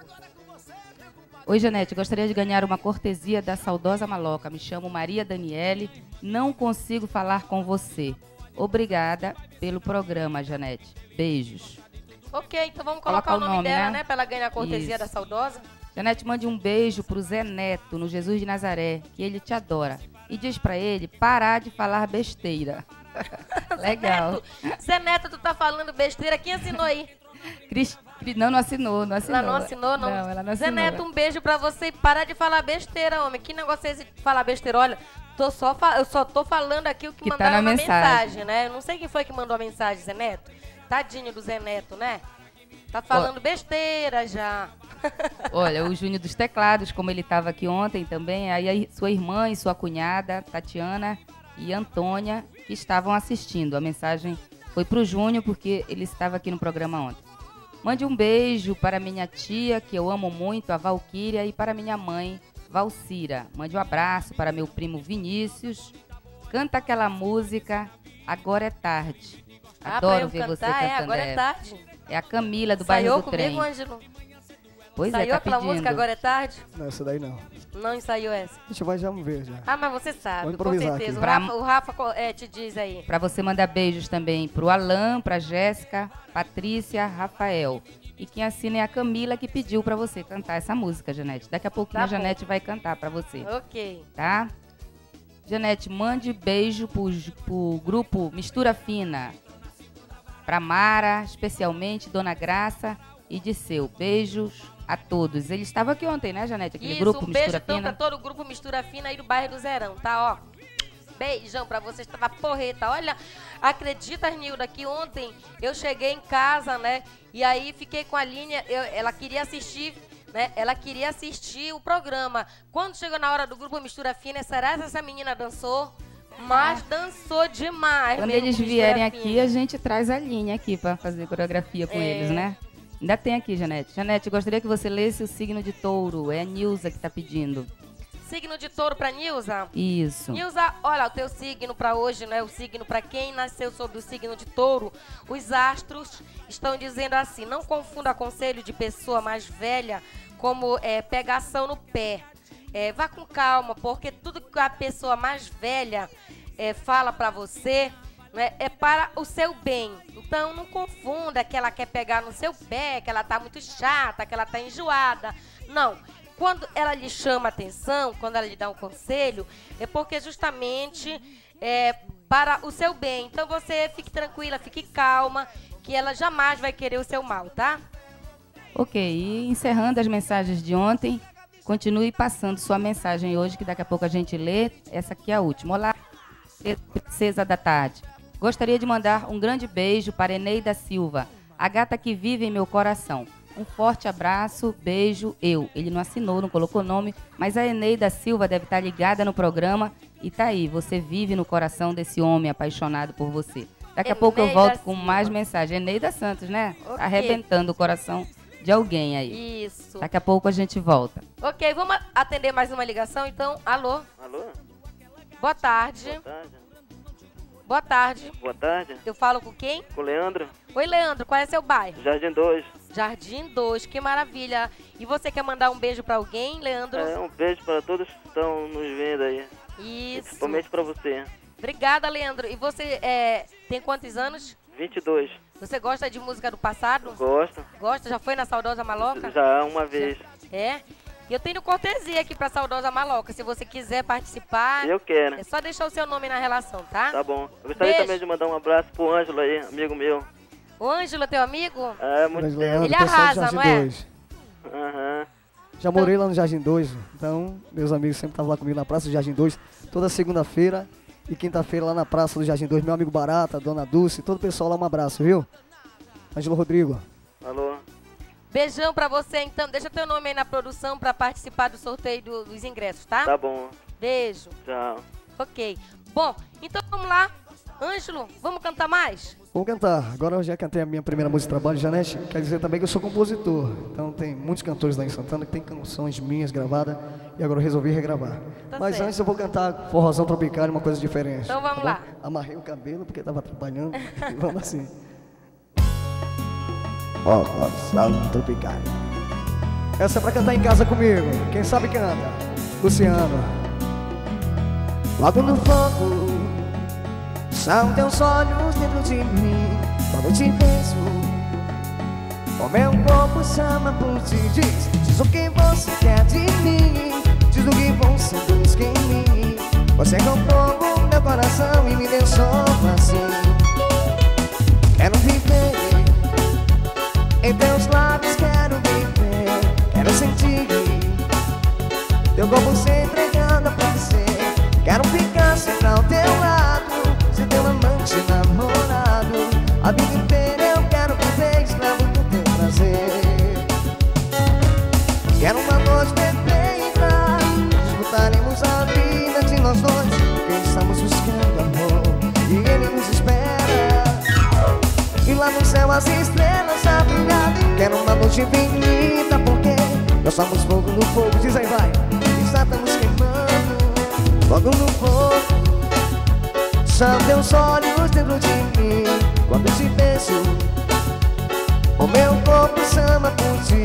[SPEAKER 16] Oi, Janete, gostaria de ganhar uma cortesia da saudosa Maloca. Me chamo Maria Daniele, não consigo falar com você. Obrigada pelo programa, Janete. Beijos.
[SPEAKER 3] Ok, então vamos colocar o nome dela, né? Para ela ganhar a cortesia da saudosa.
[SPEAKER 16] Janete, mande um beijo pro Zé Neto, no Jesus de Nazaré, que ele te adora. E diz pra ele parar de falar besteira. Legal.
[SPEAKER 3] Zé Neto, tu tá falando besteira. Quem assinou aí?
[SPEAKER 16] Não assinou.
[SPEAKER 3] Ela não assinou, não?
[SPEAKER 16] Não, ela não assinou.
[SPEAKER 3] Zé Neto, um beijo pra você e parar de falar besteira, homem. Que negócio é esse de falar besteira? Olha, eu só tô falando aqui o que mandaram
[SPEAKER 16] tá na
[SPEAKER 3] mensagem, né? Eu não sei quem foi que mandou a mensagem, Zé Neto. Tadinho do Zé Neto, né? Tá falando besteira já.
[SPEAKER 16] Olha, o Júnior dos Teclados, como ele estava aqui ontem também, aí sua irmã e sua cunhada, Tatiana e Antônia, que estavam assistindo. A mensagem foi pro Júnior, porque ele estava aqui no programa ontem. Mande um beijo para minha tia, que eu amo muito, a Valquíria, e para minha mãe, Valcira. Mande um abraço para meu primo Vinícius. Canta aquela música, Agora é Tarde. Adoro ver você cantando.
[SPEAKER 3] Agora é tarde.
[SPEAKER 16] É a Camila, do bairro do Trem.
[SPEAKER 3] Ensaiou comigo, Ângelo?
[SPEAKER 16] Pois
[SPEAKER 3] ensaiou
[SPEAKER 16] tá
[SPEAKER 3] aquela
[SPEAKER 16] pedindo.
[SPEAKER 3] música Agora é Tarde?
[SPEAKER 14] Não, essa daí não.
[SPEAKER 3] Não ensaiou essa?
[SPEAKER 14] A gente vai já ver já.
[SPEAKER 3] Ah, mas você sabe, com certeza.
[SPEAKER 16] Aqui.
[SPEAKER 3] O Rafa te diz aí.
[SPEAKER 16] Para você mandar beijos também pro Alan, pra Jéssica, Patrícia, Rafael. E quem assina é a Camila, que pediu para você cantar essa música, Janete. Daqui a pouquinho a Janete vai cantar para você.
[SPEAKER 3] Ok.
[SPEAKER 16] Tá? Janete, mande beijo pro grupo Mistura Fina. Pra Mara, especialmente, Dona Graça e Disseu. Beijos a todos. Ele estava aqui ontem, né, Janete? Aquele grupo Mistura Fina.
[SPEAKER 3] Então, pra todo o grupo Mistura Fina aí do bairro do Zerão, tá? Ó, beijão pra vocês, tava porreta. Olha, acredita, Nilda, que ontem eu cheguei em casa, né? E aí fiquei com a linha, ela queria assistir, né? Ela queria assistir o programa. Quando chegou na hora do grupo Mistura Fina, será que essa menina dançou? Mas dançou demais.
[SPEAKER 16] Quando eles vierem aqui, a gente traz a linha aqui para fazer coreografia com eles, né? Ainda tem aqui, Janete. Janete, gostaria que você lesse o signo de touro. É a Nilza que tá pedindo.
[SPEAKER 3] Signo de touro pra Nilza?
[SPEAKER 16] Isso.
[SPEAKER 3] Nilza, olha, o teu signo pra hoje, né? O signo pra quem nasceu sob o signo de touro. Os astros estão dizendo assim, não confunda conselho de pessoa mais velha como pegação no pé. Vá com calma, porque tudo que a pessoa mais velha fala pra você, né, é para o seu bem. Então não confunda que ela quer pegar no seu pé, que ela tá muito chata, que ela tá enjoada. Não. Quando ela lhe chama atenção, quando ela lhe dá um conselho, é porque justamente é para o seu bem. Então você fique tranquila, fique calma, que ela jamais vai querer o seu mal, tá?
[SPEAKER 16] Ok, e encerrando as mensagens de ontem, continue passando sua mensagem hoje, que daqui a pouco a gente lê. Essa aqui é a última. Olá, princesa da tarde. Gostaria de mandar um grande beijo para Eneida Silva, a gata que vive em meu coração. Um forte abraço, beijo, eu. Ele não assinou, não colocou nome, mas a Eneida Silva deve estar ligada no programa e tá aí, você vive no coração desse homem apaixonado por você. Daqui a pouco eu volto com mais mensagem. Eneida Santos, né?
[SPEAKER 3] Okay.
[SPEAKER 16] Arrebentando o coração de alguém aí.
[SPEAKER 3] Isso.
[SPEAKER 16] Daqui a pouco a gente volta.
[SPEAKER 3] Ok, vamos atender mais uma ligação, então. Alô?
[SPEAKER 17] Alô?
[SPEAKER 3] Boa tarde.
[SPEAKER 17] Boa tarde.
[SPEAKER 3] Boa tarde.
[SPEAKER 17] Boa tarde.
[SPEAKER 3] Eu falo com quem?
[SPEAKER 17] Com o Leandro.
[SPEAKER 3] Oi, Leandro, qual é seu bairro?
[SPEAKER 17] Jardim 2.
[SPEAKER 3] Jardim 2, que maravilha. E você quer mandar um beijo pra alguém, Leandro?
[SPEAKER 17] Um beijo para todos que estão nos vendo aí.
[SPEAKER 3] Isso.
[SPEAKER 17] Principalmente para você.
[SPEAKER 3] Obrigada, Leandro. E você tem quantos anos?
[SPEAKER 17] 22.
[SPEAKER 3] Você gosta de música do passado?
[SPEAKER 17] Gosto.
[SPEAKER 3] Gosta? Já foi na Saudosa Maloca?
[SPEAKER 17] Já, uma vez.
[SPEAKER 3] É? E eu tenho cortesia aqui pra Saudosa Maloca. Se você quiser participar,
[SPEAKER 17] eu quero.
[SPEAKER 3] É só deixar o seu nome na relação, tá?
[SPEAKER 17] Tá bom. Eu gostaria também de mandar um abraço pro Ângelo aí, amigo meu.
[SPEAKER 3] O Ângelo é teu amigo?
[SPEAKER 17] É, muito bem.
[SPEAKER 3] Ele arrasa, não é?
[SPEAKER 17] Aham.
[SPEAKER 14] Já morei lá no Jardim 2, então meus amigos sempre estavam lá comigo na Praça do Jardim 2, toda segunda-feira e quinta-feira lá na Praça do Jardim 2. Meu amigo Barata, Dona Dulce, todo o pessoal lá, um abraço, viu? Ângelo Rodrigo.
[SPEAKER 17] Alô?
[SPEAKER 18] Beijão pra você, então. Deixa teu nome aí na produção pra participar do sorteio dos ingressos, tá?
[SPEAKER 17] Tá bom.
[SPEAKER 18] Beijo.
[SPEAKER 17] Tchau.
[SPEAKER 18] Ok. Bom, então vamos lá. Ângelo, vamos cantar mais?
[SPEAKER 14] Vamos cantar. Agora eu já cantei a minha primeira música de trabalho, Janete. Quer dizer também que eu sou compositor. Então tem muitos cantores lá em Santana que tem canções minhas gravadas e agora eu resolvi regravar.
[SPEAKER 18] Tá
[SPEAKER 14] Mas
[SPEAKER 18] certo.
[SPEAKER 14] antes eu vou cantar Forrozão Tropical, uma coisa diferente.
[SPEAKER 18] Então vamos
[SPEAKER 14] bom?
[SPEAKER 18] lá.
[SPEAKER 14] Amarrei o cabelo porque estava trabalhando. E vamos assim. Forrozão Tropical. Essa é pra cantar em casa comigo. Quem sabe canta. Luciano. Logo no fogo são teus olhos dentro de mim. Quando te vejo, o meu corpo chama por ti. Diz o que você quer de mim, diz o que você busca em mim. Você comprou o meu coração e me deixou assim. Quero viver em teus lábios, quero viver, quero sentir teu corpo se entregando pra você. Quero ficar sempre ao teu lado, ser teu amante, namorado. A vida inteira eu quero viver escravo do teu prazer. Quero uma noite perfeita, disputaremos a vida de nós dois, porque estamos buscando amor e ele nos espera. E lá no céu as estrelas a brilhar. Quero uma noite infinita, porque nós somos fogo no fogo. Diz aí, vai. Já estamos queimando fogo no fogo. São teus olhos dentro de mim. Quando te vejo, o meu corpo chama por ti.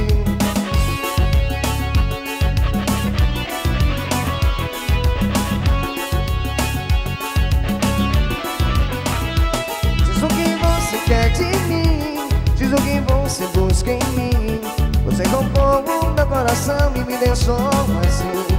[SPEAKER 14] Diz o que você quer de mim, diz o que você busca em mim. Você roubou o meu coração e me deixou assim.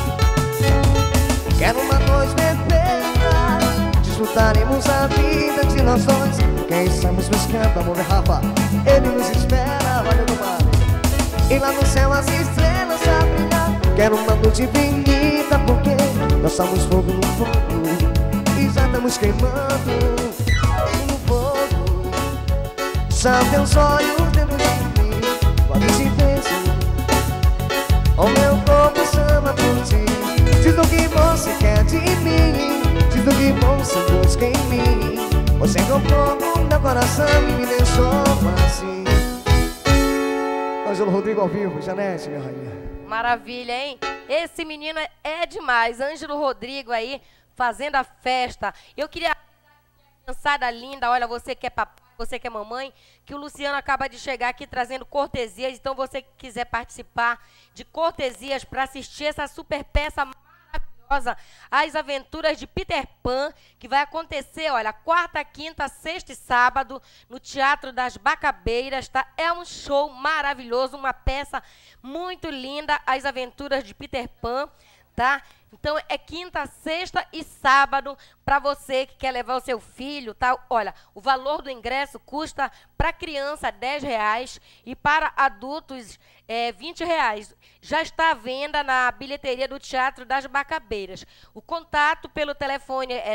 [SPEAKER 14] Quero uma noite perfeita, desfrutaremos a vida de nós dois. Quem estamos buscando amor é Rafa, ele nos espera, valeu do mar. E lá no céu as estrelas a brilhar. Quero uma noite infinita, porque nós somos fogo no fogo e já estamos queimando no fogo. São teus olhos dentro de mim. Quando te vejo, o meu corpo chama por ti. Diz o que você quer de mim, diz o que você busca em mim. Você comprou o meu coração e me deixou assim. Ângelo Rodrigo ao vivo, Janete, minha rainha.
[SPEAKER 18] Maravilha, hein? Esse menino é demais. Ângelo Rodrigo aí, fazendo a festa. Eu queria... Criançada linda, olha, você que é papai, você que é mamãe, que o Luciano acaba de chegar aqui trazendo cortesias. Então, você que quiser participar de cortesias para assistir essa super peça maravilhosa, As Aventuras de Peter Pan, que vai acontecer, olha, quarta, quinta, sexta e sábado, no Teatro das Bacabeiras, tá? É um show maravilhoso, uma peça muito linda, As Aventuras de Peter Pan, tá? Então, é quinta, sexta e sábado para você que quer levar o seu filho, tá? Olha, o valor do ingresso custa para criança R$10 e para adultos R$20. Já está à venda na bilheteria do Teatro das Bacabeiras. O contato pelo telefone é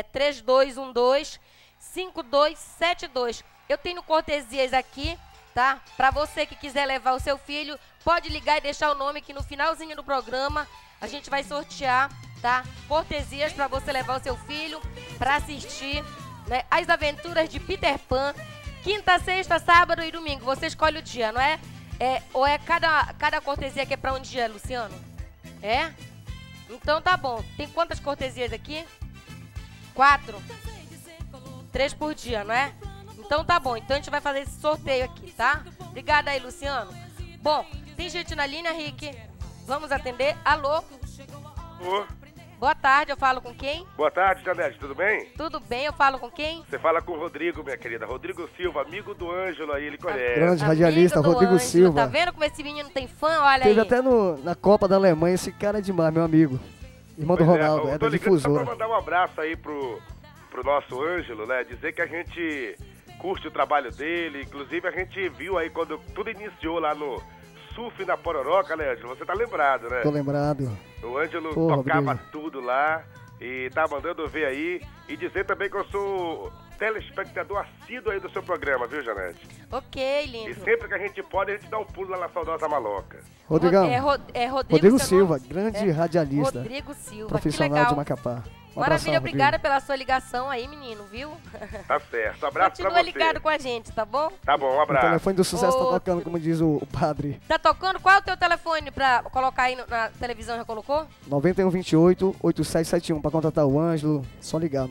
[SPEAKER 18] 3212-5272. Eu tenho cortesias aqui, tá? Para você que quiser levar o seu filho, pode ligar e deixar o nome que no finalzinho do programa a gente vai sortear, tá? Cortesias para você levar o seu filho para assistir, né? As Aventuras de Peter Pan, quinta, sexta, sábado e domingo. Você escolhe o dia, não é? Ou é cada cortesia que é para um dia, Luciano? É? Então tá bom. Tem quantas cortesias aqui? 4? 3 por dia, não é? Então tá bom. Então a gente vai fazer esse sorteio aqui, tá? Obrigada aí, Luciano. Bom, tem gente na linha, Rick? Vamos atender. Alô?
[SPEAKER 19] Ô.
[SPEAKER 18] Boa tarde, eu falo com quem?
[SPEAKER 19] Boa tarde, Janete, tudo bem?
[SPEAKER 18] Tudo bem, eu falo com quem?
[SPEAKER 19] Você fala com o Rodrigo, minha querida. Rodrigo Silva, amigo do Ângelo aí, ele conhece.
[SPEAKER 14] Grande radialista, Rodrigo
[SPEAKER 18] Ângelo,
[SPEAKER 14] Silva.
[SPEAKER 18] Tá vendo como esse menino tem fã? Olha
[SPEAKER 14] Teve
[SPEAKER 18] aí.
[SPEAKER 14] até na Copa da Alemanha, esse cara é demais, meu amigo. Irmão do Ronaldo,
[SPEAKER 19] eu
[SPEAKER 14] é
[SPEAKER 19] tô
[SPEAKER 14] da
[SPEAKER 19] ligando só
[SPEAKER 14] difusora.
[SPEAKER 19] pra mandar um abraço aí pro nosso Ângelo, né? Dizer que a gente curte o trabalho dele. Inclusive, a gente viu aí quando tudo iniciou lá no surf na Pororoca, né, Ângelo? Você tá lembrado, né?
[SPEAKER 14] Tô lembrado.
[SPEAKER 19] O Ângelo
[SPEAKER 14] Porra,
[SPEAKER 19] tocava
[SPEAKER 14] Rodrigo.
[SPEAKER 19] tudo lá e tá mandando ver aí. E dizer também que eu sou telespectador assíduo aí do seu programa, viu, Janete?
[SPEAKER 18] Ok, lindo.
[SPEAKER 19] E sempre que a gente pode, a gente dá um pulo lá na saudosa Maloca.
[SPEAKER 14] Rodrigão.
[SPEAKER 18] Rodrigo
[SPEAKER 14] Silva, grande radialista.
[SPEAKER 18] Rodrigo Silva,
[SPEAKER 14] profissional
[SPEAKER 18] que legal.
[SPEAKER 14] de Macapá.
[SPEAKER 18] Maravilha, obrigada pela sua ligação aí, menino, viu?
[SPEAKER 19] Tá certo, um abraço
[SPEAKER 18] Continua
[SPEAKER 19] pra você.
[SPEAKER 18] ligado com a gente, tá bom?
[SPEAKER 19] Tá bom, um
[SPEAKER 14] O
[SPEAKER 19] abraço.
[SPEAKER 14] telefone do sucesso tá
[SPEAKER 18] Outro.
[SPEAKER 14] tocando, como diz o padre.
[SPEAKER 18] Tá tocando? Qual é o teu telefone pra colocar aí na televisão? Já colocou?
[SPEAKER 14] 9128-8771 para contratar o Ângelo, só ligar.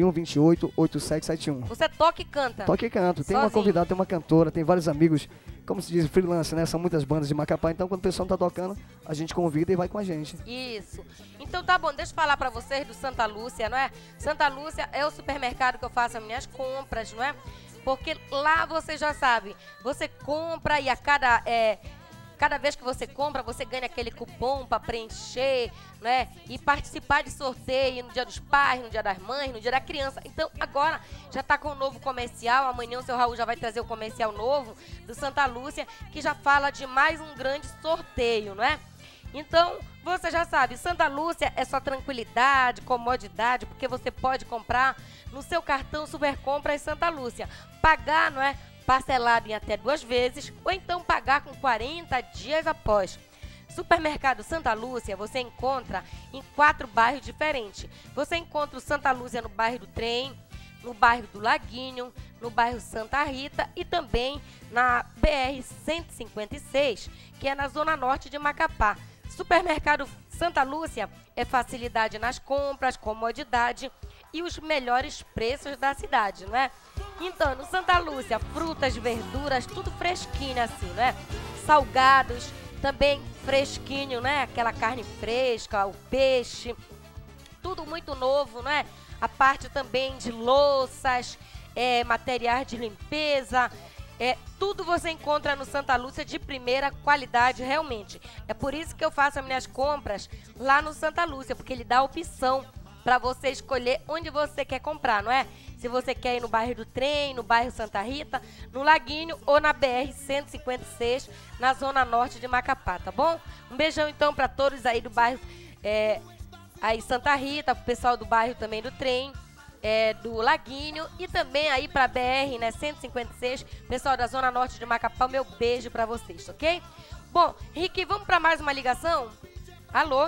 [SPEAKER 14] 9128-8771.
[SPEAKER 18] Você toca e canta?
[SPEAKER 14] Toque e canto. Tem uma
[SPEAKER 18] Sozinho.
[SPEAKER 14] convidada, tem uma cantora, tem vários amigos, como se diz, freelance, né? São muitas bandas de Macapá, então quando o pessoal não tá tocando, a gente convida e vai com a gente.
[SPEAKER 18] Isso. Então tá bom, deixa eu falar pra vocês do Santa Lúcia, não é? Santa Lúcia é o supermercado que eu faço as minhas compras, não é? Porque lá você já sabe, você compra e a cada vez que você compra, você ganha aquele cupom para preencher, né? E participar de sorteio no Dia dos Pais, no Dia das Mães, no Dia da Criança. Então, agora já tá com um novo comercial. Amanhã o seu Raul já vai trazer o comercial novo do Santa Lúcia, que já fala de mais um grande sorteio, não é? Então, você já sabe, Santa Lúcia é só tranquilidade, comodidade, porque você pode comprar no seu cartão Super Compras Santa Lúcia. Pagar, não é? Parcelado em até 2 vezes, ou então pagar com 40 dias após. Supermercado Santa Lúcia você encontra em 4 bairros diferentes. Você encontra o Santa Lúcia no bairro do Trem, no bairro do Laguinho, no bairro Santa Rita e também na BR-156, que é na zona norte de Macapá. Supermercado Santa Lúcia é facilidade nas compras, comodidade e os melhores preços da cidade, não é? Então, no Santa Lúcia, frutas, verduras, tudo fresquinho assim, né? Salgados, também fresquinho, né? Aquela carne fresca, o peixe, tudo muito novo, né? A parte também de louças, materiais de limpeza, tudo você encontra no Santa Lúcia de primeira qualidade, realmente. É por isso que eu faço as minhas compras lá no Santa Lúcia, porque ele dá a opção para você escolher onde você quer comprar, não é? Se você quer ir no bairro do Trem, no bairro Santa Rita, no Laguinho ou na BR-156, na zona norte de Macapá, tá bom? Um beijão então para todos aí do bairro aí Santa Rita, pro pessoal do bairro também do Trem, do Laguinho e também aí pra BR, né, 156, pessoal da zona norte de Macapá, meu beijo pra vocês, ok? Bom, Rick, vamos pra mais uma ligação? Alô?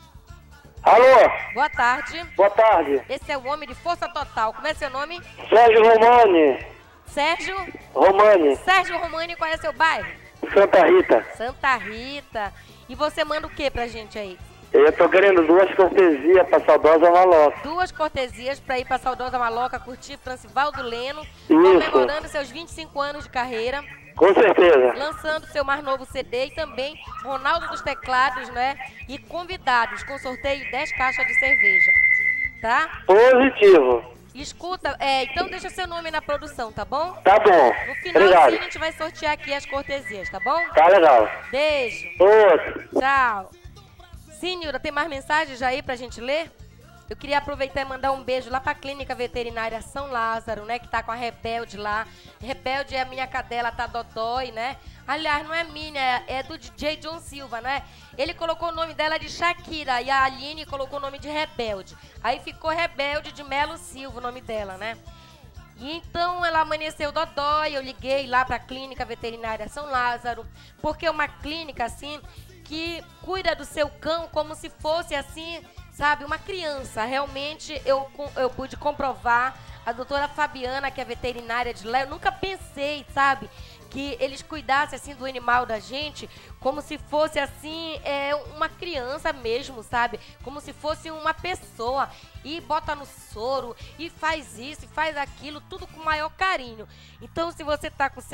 [SPEAKER 17] Alô?
[SPEAKER 18] Boa tarde.
[SPEAKER 17] Boa tarde.
[SPEAKER 18] Esse é o homem de força total. Como é seu nome?
[SPEAKER 17] Sérgio Romani.
[SPEAKER 18] Sérgio?
[SPEAKER 17] Romani.
[SPEAKER 18] Sérgio Romani, qual é seu bairro?
[SPEAKER 17] Santa Rita.
[SPEAKER 18] Santa Rita. E você manda o que pra gente aí?
[SPEAKER 17] Eu tô querendo 2 cortesias pra saudosa Maloca.
[SPEAKER 18] 2 cortesias pra ir pra saudosa Maloca curtir Francivaldo Leno,
[SPEAKER 17] Isso.
[SPEAKER 18] comemorando seus 25 anos de carreira.
[SPEAKER 17] Com certeza.
[SPEAKER 18] Lançando seu mais novo CD e também Ronaldo dos Teclados, né? E convidados com sorteio de 10 caixas de cerveja. Tá?
[SPEAKER 17] Positivo.
[SPEAKER 18] Escuta, então deixa seu nome na produção, tá bom?
[SPEAKER 17] Tá bom.
[SPEAKER 18] No final
[SPEAKER 17] Obrigado.
[SPEAKER 18] sim, a gente vai sortear aqui as cortesias, tá bom?
[SPEAKER 17] Tá legal.
[SPEAKER 18] Beijo.
[SPEAKER 17] Outro.
[SPEAKER 18] Tchau. Sim, Nilda, tem mais mensagens aí pra gente ler? Eu queria aproveitar e mandar um beijo lá pra Clínica Veterinária São Lázaro, né? Que tá com a Rebelde lá. Rebelde é a minha cadela, tá dodói, né? Aliás, não é minha, é do DJ John Silva, né? Ele colocou o nome dela de Shakira e a Aline colocou o nome de Rebelde. Aí ficou Rebelde de Melo Silva o nome dela, né? E então ela amanheceu dodói, eu liguei lá pra Clínica Veterinária São Lázaro, porque é uma clínica, assim, que cuida do seu cão como se fosse, assim, sabe, uma criança. Realmente eu pude comprovar. A doutora Fabiana, que é veterinária de lá, eu nunca pensei, sabe, que eles cuidassem, assim, do animal da gente como se fosse, assim, uma criança mesmo, sabe? Como se fosse uma pessoa. E bota no soro, e faz isso, e faz aquilo, tudo com o maior carinho. Então, se você tá com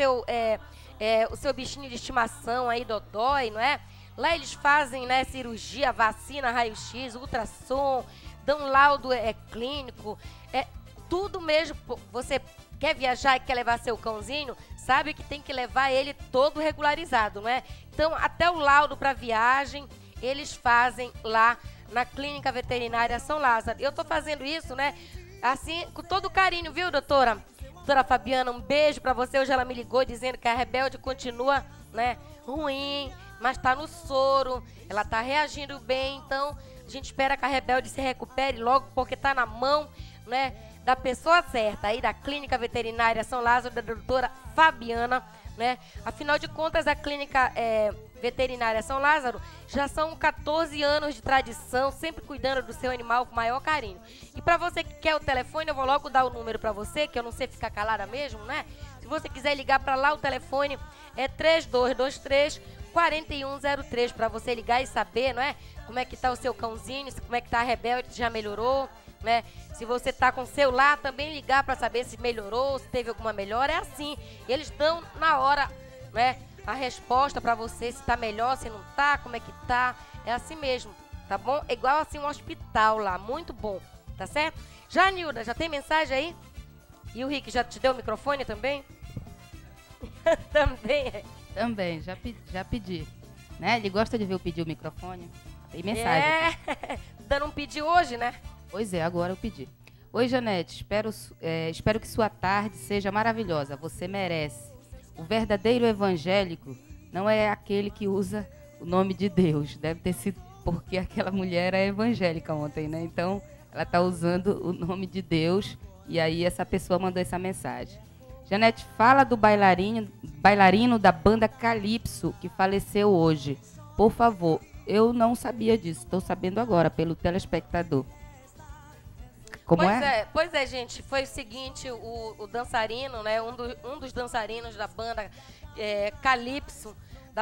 [SPEAKER 18] o seu bichinho de estimação aí, dodói, não é? Lá eles fazem, né, cirurgia, vacina, raio-x, ultrassom, dão laudo clínico, tudo mesmo. Você quer viajar e quer levar seu cãozinho, sabe que tem que levar ele todo regularizado, não é? Então, até o laudo para viagem, eles fazem lá na Clínica Veterinária São Lázaro. Eu tô fazendo isso, né, assim, com todo carinho, viu, doutora? Doutora Fabiana, um beijo para você. Hoje ela me ligou dizendo que a Rebelde continua, né, ruim, mas está no soro, ela está reagindo bem, então a gente espera que a Rebelde se recupere logo, porque está na mão, né, da pessoa certa, aí da Clínica Veterinária São Lázaro, da doutora Fabiana, né? Afinal de contas, a Clínica Veterinária São Lázaro já são 14 anos de tradição, sempre cuidando do seu animal com o maior carinho. E para você que quer o telefone, eu vou logo dar o número para você, que eu não sei ficar calada mesmo, né? Se você quiser ligar para lá, o telefone é 3223-4103, para você ligar e saber, não é? Como é que tá o seu cãozinho, como é que tá a Rebelde, já melhorou, né? Se você tá com o celular, também ligar para saber se melhorou, se teve alguma melhora, é assim. Eles dão na hora, né, a resposta para você, se tá melhor, se não tá, como é que tá. É assim mesmo, tá bom? É igual assim um hospital lá, muito bom, tá certo? Já, Nilda, já tem mensagem aí? E o Rick já te deu o microfone também?
[SPEAKER 16] Também, já pedi. Né? Ele gosta de ver eu pedir o microfone. Tem mensagem.
[SPEAKER 18] Dando um pedir hoje, né?
[SPEAKER 16] Pois é, agora eu pedi. Oi, Janete, espero que sua tarde seja maravilhosa. Você merece. O verdadeiro evangélico não é aquele que usa o nome de Deus. Deve ter sido porque aquela mulher é evangélica ontem, né? Então, ela está usando o nome de Deus e aí essa pessoa mandou essa mensagem. Janete, fala do bailarino da banda Calypso que faleceu hoje. Por favor, eu não sabia disso, estou sabendo agora pelo telespectador.
[SPEAKER 18] Pois é, gente, foi o seguinte, o dançarino, né, um dos dançarinos da banda Calypso,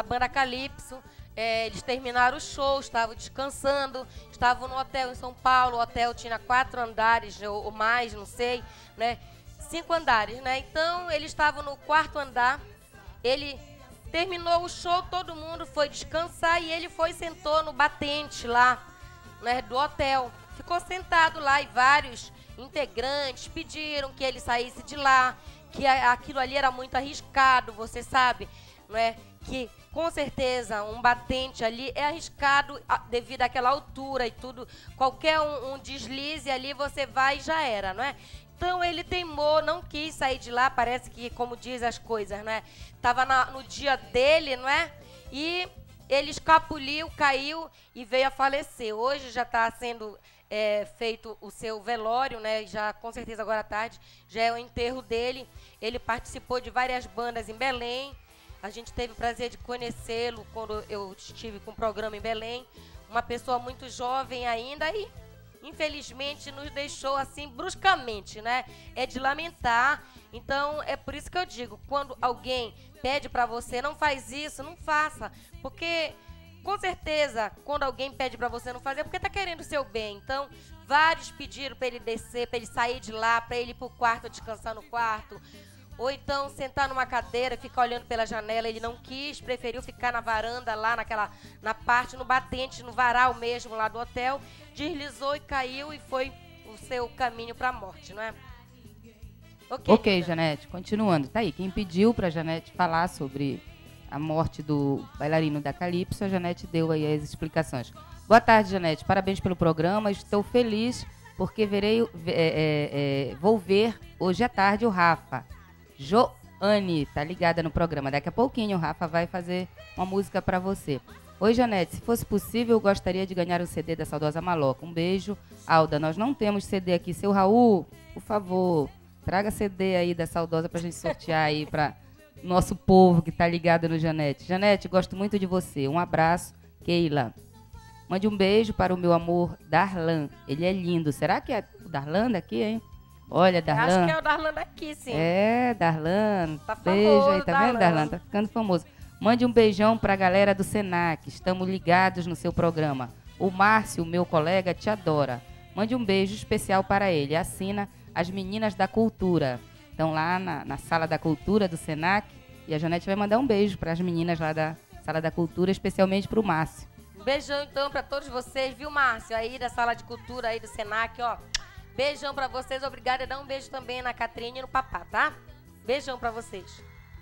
[SPEAKER 18] eles terminaram o show, estavam descansando, estavam no hotel em São Paulo, o hotel tinha 4 andares, ou mais, não sei, né, 5 andares, né, então eles estavam no 4º andar, ele terminou o show, todo mundo foi descansar e ele sentou no batente lá, né, do hotel. Ficou sentado lá e vários integrantes pediram que ele saísse de lá, que aquilo ali era muito arriscado, você sabe, não é? Que com certeza um batente ali é arriscado devido àquela altura e tudo, qualquer um deslize ali você vai e já era, não é? Então ele teimou, não quis sair de lá, parece que, como diz as coisas, né? Tava no dia dele, não é? E ele escapuliu, caiu e veio a falecer. Hoje já está sendo feito o seu velório, né? Já com certeza agora à tarde já é o enterro dele. Ele participou de várias bandas em Belém. A gente teve o prazer de conhecê-lo quando eu estive com o programa em Belém. Uma pessoa muito jovem ainda e infelizmente nos deixou assim bruscamente, né? É de lamentar. Então é por isso que eu digo, quando alguém pede para você, não faz isso, não faça, porque com certeza, quando alguém pede para você não fazer, é porque tá querendo o seu bem. Então, vários pediram para ele descer, para ele sair de lá, para ele ir pro quarto, descansar no quarto. Ou então, sentar numa cadeira, ficar olhando pela janela. Ele não quis, preferiu ficar na varanda lá, na parte, no batente, no varal mesmo lá do hotel. Deslizou e caiu e foi o seu caminho para a morte, não é?
[SPEAKER 16] Ok, Janete, continuando. Tá aí, quem pediu para Janete falar sobre a morte do bailarino da Calypso, a Janete deu aí as explicações. Boa tarde, Janete. Parabéns pelo programa. Estou feliz porque vou ver hoje à tarde o Rafa. Joane, tá ligada no programa. Daqui a pouquinho o Rafa vai fazer uma música para você. Oi, Janete. Se fosse possível, eu gostaria de ganhar um CD da Saudosa Maloca. Um beijo. Alda, nós não temos CD aqui. Seu Raul, por favor, traga CD aí da Saudosa pra gente sortear aí pra nosso povo que tá ligado no Janete. Janete, gosto muito de você. Um abraço, Keila. Mande um beijo para o meu amor Darlan. Ele é lindo. Será que é o Darlan daqui, hein? Olha, Darlan.
[SPEAKER 18] Acho que é o Darlan daqui, sim.
[SPEAKER 16] É, Darlan.
[SPEAKER 18] Tá
[SPEAKER 16] beijo
[SPEAKER 18] famoso,
[SPEAKER 16] aí, tá vendo, Darlan? Tá ficando famoso. Mande um beijão pra galera do Senac. Estamos ligados no seu programa. O Márcio, meu colega, te adora. Mande um beijo especial para ele. Assina as Meninas da Cultura. Estão lá na Sala da Cultura do Senac. E a Janete vai mandar um beijo para as meninas lá da Sala da Cultura, especialmente para o Márcio.
[SPEAKER 18] Um beijão, então, para todos vocês, viu, Márcio? Aí da Sala de Cultura, aí do Senac, ó. Beijão para vocês. Obrigada. Dá um beijo também na Catrine e no Papá, tá? Beijão para vocês.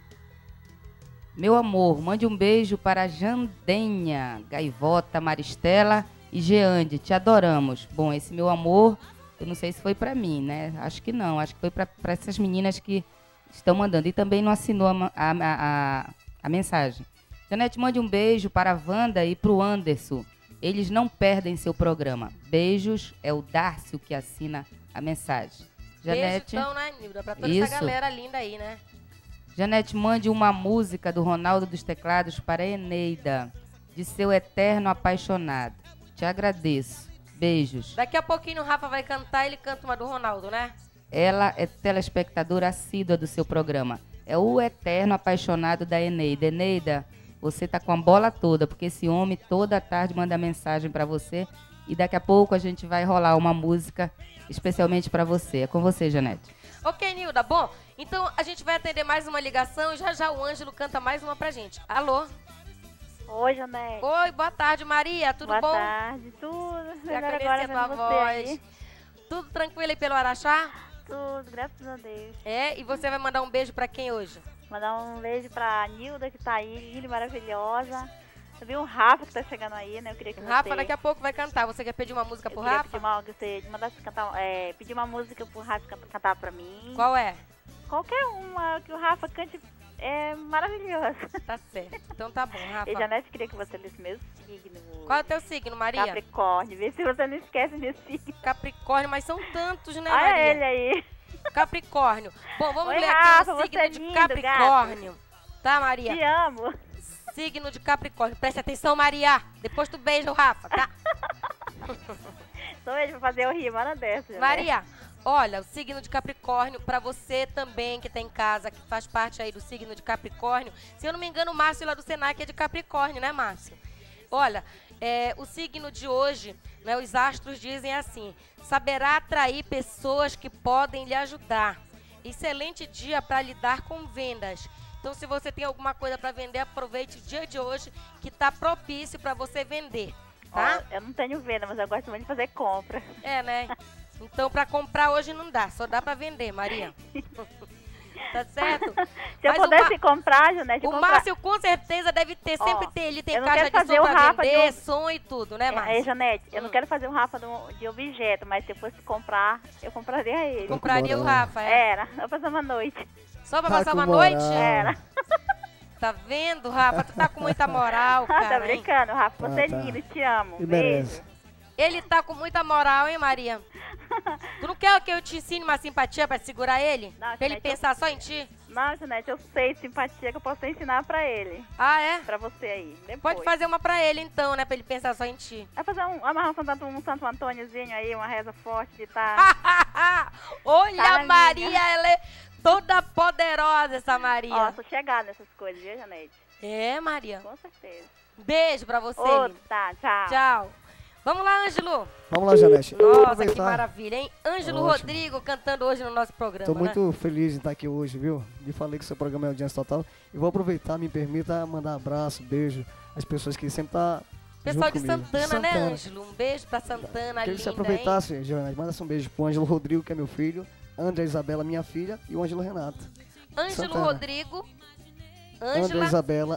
[SPEAKER 16] Meu amor, mande um beijo para Jandenha, Gaivota, Maristela e Geande. Te adoramos. Bom, esse meu amor, eu não sei se foi para mim, né? Acho que não. Acho que foi para essas meninas que estão mandando. E também não assinou a mensagem. Janete, mande um beijo para a Wanda e para o Anderson. Eles não perdem seu programa. Beijos, é o Dárcio que assina a mensagem. Janete,
[SPEAKER 18] Beijo, então, né, Nilda? Pra toda
[SPEAKER 16] isso.
[SPEAKER 18] essa galera linda aí, né?
[SPEAKER 16] Janete, mande uma música do Ronaldo dos Teclados para Eneida, de seu eterno apaixonado. Te agradeço. Beijos.
[SPEAKER 18] Daqui a pouquinho o Rafa vai cantar, ele canta uma do Ronaldo, né?
[SPEAKER 16] Ela é telespectadora assídua do seu programa. É o eterno apaixonado da Eneida. Eneida, você tá com a bola toda, porque esse homem toda tarde manda mensagem para você e daqui a pouco a gente vai rolar uma música especialmente para você. É com você, Janete.
[SPEAKER 18] Ok, Nilda. Bom, então a gente vai atender mais uma ligação e já o Ângelo canta mais uma pra gente. Alô?
[SPEAKER 15] Oi, Janete.
[SPEAKER 18] Oi, boa tarde, Maria. Tudo bom?
[SPEAKER 15] Boa tarde, tudo.
[SPEAKER 18] Já
[SPEAKER 15] Melhor
[SPEAKER 18] conheci
[SPEAKER 15] agora
[SPEAKER 18] a tua
[SPEAKER 15] vendo você
[SPEAKER 18] voz.
[SPEAKER 15] aí.
[SPEAKER 18] Tudo tranquilo aí pelo Araxá?
[SPEAKER 15] Tudo, graças a Deus.
[SPEAKER 18] É, e você vai mandar um beijo pra quem hoje?
[SPEAKER 15] Mandar um beijo pra Nilda, que tá aí, linda e maravilhosa. Eu vi o Rafa que tá chegando aí, né? Eu queria que
[SPEAKER 18] O
[SPEAKER 15] você...
[SPEAKER 18] Rafa daqui a pouco vai cantar. Você quer pedir uma música pro Rafa?
[SPEAKER 15] Pedir uma música pro Rafa cantar pra mim.
[SPEAKER 18] Qual é?
[SPEAKER 15] Qualquer uma que o Rafa cante é maravilhosa.
[SPEAKER 18] Tá certo. Então tá bom, Rafa.
[SPEAKER 15] E Janete queria que você lesse meu signo.
[SPEAKER 18] Qual é o teu signo, Maria?
[SPEAKER 15] Capricórnio. Vê se você não esquece meu signo.
[SPEAKER 18] Capricórnio, mas são tantos, né,
[SPEAKER 15] Olha
[SPEAKER 18] Maria?
[SPEAKER 15] ele aí.
[SPEAKER 18] Capricórnio. Bom, vamos
[SPEAKER 15] Oi,
[SPEAKER 18] ler
[SPEAKER 15] Rafa,
[SPEAKER 18] aqui o
[SPEAKER 15] você
[SPEAKER 18] signo
[SPEAKER 15] é
[SPEAKER 18] de
[SPEAKER 15] lindo,
[SPEAKER 18] Capricórnio. Tá, Maria?
[SPEAKER 15] Te amo.
[SPEAKER 18] Signo de Capricórnio. Preste atenção, Maria. Depois tu beija o Rafa, tá?
[SPEAKER 15] Sou ele pra fazer eu rir, mano dessa.
[SPEAKER 18] Maria, olha, o signo de Capricórnio, pra você também que tá em casa, que faz parte aí do signo de Capricórnio. Se eu não me engano, o Márcio lá do Senac é de Capricórnio, né, Márcio? Olha, o signo de hoje, né, os astros dizem assim: saberá atrair pessoas que podem lhe ajudar. Excelente dia para lidar com vendas. Então, se você tem alguma coisa para vender, aproveite o dia de hoje, que tá propício para você vender, tá?
[SPEAKER 15] Eu não tenho venda, mas eu gosto muito de fazer compra.
[SPEAKER 18] É, né? Então, para comprar hoje não dá, só dá para vender, Maria. Tá certo?
[SPEAKER 15] Se eu pudesse comprar, Janete,
[SPEAKER 18] o Márcio com certeza deve ter, sempre ter. Ele tem caixa de som pra vender, som e tudo, né, Márcio?
[SPEAKER 15] Janete, eu não quero fazer um Rafa de objeto, mas se eu fosse comprar, eu compraria ele.
[SPEAKER 18] Compraria o Rafa, é?
[SPEAKER 15] Era, eu passar uma noite.
[SPEAKER 18] Só pra passar uma noite?
[SPEAKER 15] Era.
[SPEAKER 18] Tá vendo, Rafa? Tu tá com muita moral, cara.
[SPEAKER 15] Tá brincando, Rafa. Você é lindo, te amo.
[SPEAKER 14] Beijo.
[SPEAKER 18] Ele tá com muita moral, hein, Maria? Tu não quer que eu te ensine uma simpatia pra segurar ele?
[SPEAKER 15] Não,
[SPEAKER 18] pra ele pensar só em ti?
[SPEAKER 15] Não, Janete, eu sei simpatia que eu posso ensinar pra ele.
[SPEAKER 18] Ah, é?
[SPEAKER 15] Pra você aí. Depois.
[SPEAKER 18] Pode fazer uma pra ele, então, né? Pra ele pensar só em ti.
[SPEAKER 15] Vai fazer amarrar um Santo Antôniozinho aí, uma reza forte de tá...
[SPEAKER 18] Olha,
[SPEAKER 15] tá
[SPEAKER 18] a Maria, ela é toda poderosa, essa Maria.
[SPEAKER 15] Ó, sou chegada nessas coisas, viu, Janete?
[SPEAKER 18] É, Maria?
[SPEAKER 15] Com certeza.
[SPEAKER 18] Beijo pra você.
[SPEAKER 15] Tá, tchau.
[SPEAKER 18] Tchau. Vamos lá, Ângelo.
[SPEAKER 14] Vamos lá, Janete.
[SPEAKER 18] Nossa, que maravilha, hein? Ângelo Rodrigo cantando hoje no nosso programa,
[SPEAKER 14] Tô muito feliz de estar aqui hoje, viu? Me falei que o seu programa é audiência total. E vou aproveitar, me permita mandar abraço, beijo às pessoas que sempre tá
[SPEAKER 18] pessoal
[SPEAKER 14] junto
[SPEAKER 18] de
[SPEAKER 14] comigo.
[SPEAKER 18] Santana, né, Ângelo? Um beijo pra Santana,
[SPEAKER 14] Queria que você aproveitasse, Janete, manda um beijo pro Ângelo Rodrigo, que é meu filho, André Isabela, minha filha, e o Ângelo Renato.
[SPEAKER 18] Ângelo
[SPEAKER 14] Santana.
[SPEAKER 18] Rodrigo,
[SPEAKER 14] André Isabela,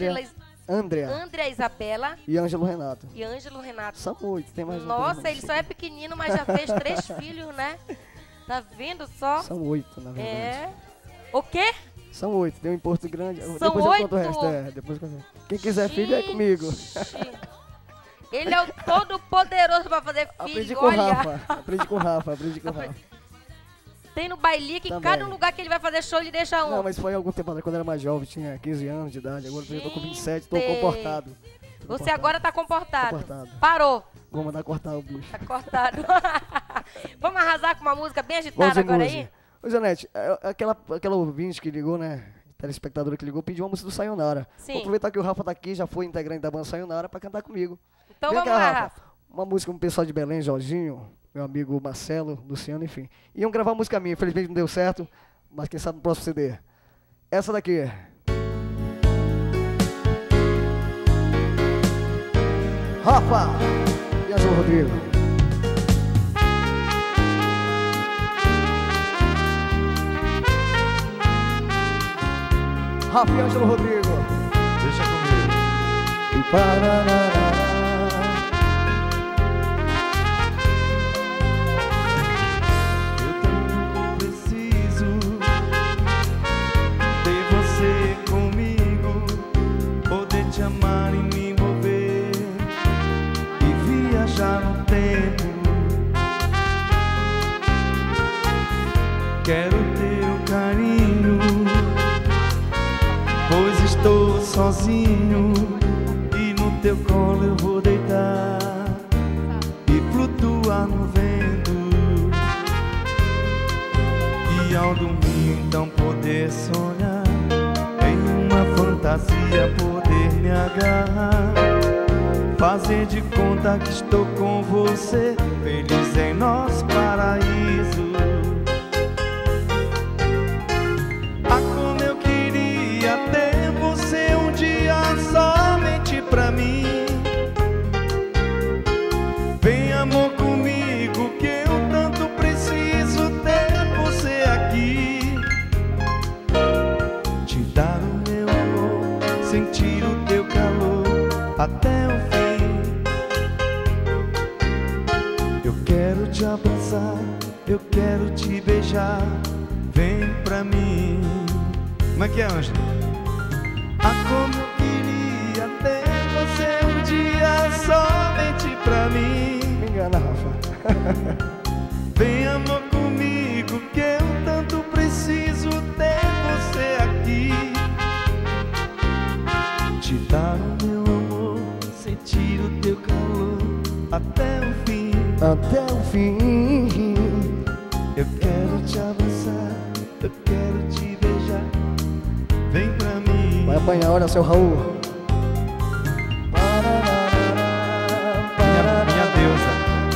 [SPEAKER 14] Andrea
[SPEAKER 18] Isabela
[SPEAKER 14] e Ângelo Renato.
[SPEAKER 18] E Ângelo Renato.
[SPEAKER 14] São 8, tem mais um.
[SPEAKER 18] Nossa, ele só é pequenino, mas já fez 3 filhos, né? Tá vendo só?
[SPEAKER 14] São 8, na verdade.
[SPEAKER 18] É. O quê?
[SPEAKER 14] São 8, tem um em Porto Grande.
[SPEAKER 18] São
[SPEAKER 14] depois
[SPEAKER 18] 8?
[SPEAKER 14] Eu conto o resto, depois eu conto. Quem quiser filho é comigo.
[SPEAKER 18] Ele é o todo poderoso pra fazer filho,
[SPEAKER 14] Aprendi com o Rafa, aprendi com o Rafa.
[SPEAKER 18] Tem no baile que cada lugar que ele vai fazer show ele deixa um.
[SPEAKER 14] Não, mas foi há algum tempo atrás, quando eu era mais jovem, tinha 15 anos de idade. Agora eu tô com 27, tô comportado.
[SPEAKER 18] Você agora tá comportado. Parou.
[SPEAKER 14] Vou mandar cortar o bucho.
[SPEAKER 18] Tá cortado. Vamos arrasar com uma música bem agitada agora aí?
[SPEAKER 14] Ô, Janete, aquela ouvinte que ligou, né? Telespectadora que ligou, pediu uma música do Sayonara.
[SPEAKER 18] Sim.
[SPEAKER 14] Vou aproveitar que o Rafa tá aqui, já foi integrante da banda Sayonara, pra cantar comigo.
[SPEAKER 18] Então
[SPEAKER 14] Vem
[SPEAKER 18] vamos
[SPEAKER 14] cá,
[SPEAKER 18] lá,
[SPEAKER 14] Rafa. Uma música com o pessoal de Belém, Jorginho, meu amigo Marcelo, Luciano, enfim. Iam gravar a música minha, infelizmente não deu certo, mas quem sabe no próximo CD. Essa daqui. Rafa e Ângelo Rodrigo. Rafa e Ângelo Rodrigo.
[SPEAKER 20] Deixa comigo.
[SPEAKER 14] E parará.
[SPEAKER 20] viajar no tempo. Quero teu carinho, pois estou sozinho e no teu colo eu vou deitar e flutuar no vento. E ao dormir então poder sonhar em uma fantasia, poder me agarrar, fazer de conta que estou com você, feliz em nosso paraíso. Ah, como eu queria ter você um dia somente pra mim. Vem, amor, comigo, que eu tanto preciso ter você aqui. Te dar o meu amor, sentir o teu calor até o fim. Eu quero te abraçar, eu quero te beijar. Vem pra mim. Como é que é, Ângelo? Ah, como eu queria ter você um dia somente pra mim.
[SPEAKER 14] Me engana, Rafa.
[SPEAKER 20] Vem, amor, comigo, que eu tanto preciso ter você aqui. Te dar o meu amor, sentir o teu calor até o fim.
[SPEAKER 14] Até o fim.
[SPEAKER 20] Eu quero te abraçar, eu quero te beijar. Vem pra mim.
[SPEAKER 14] Vai apanhar, olha, seu Raul.
[SPEAKER 20] Minha deusa.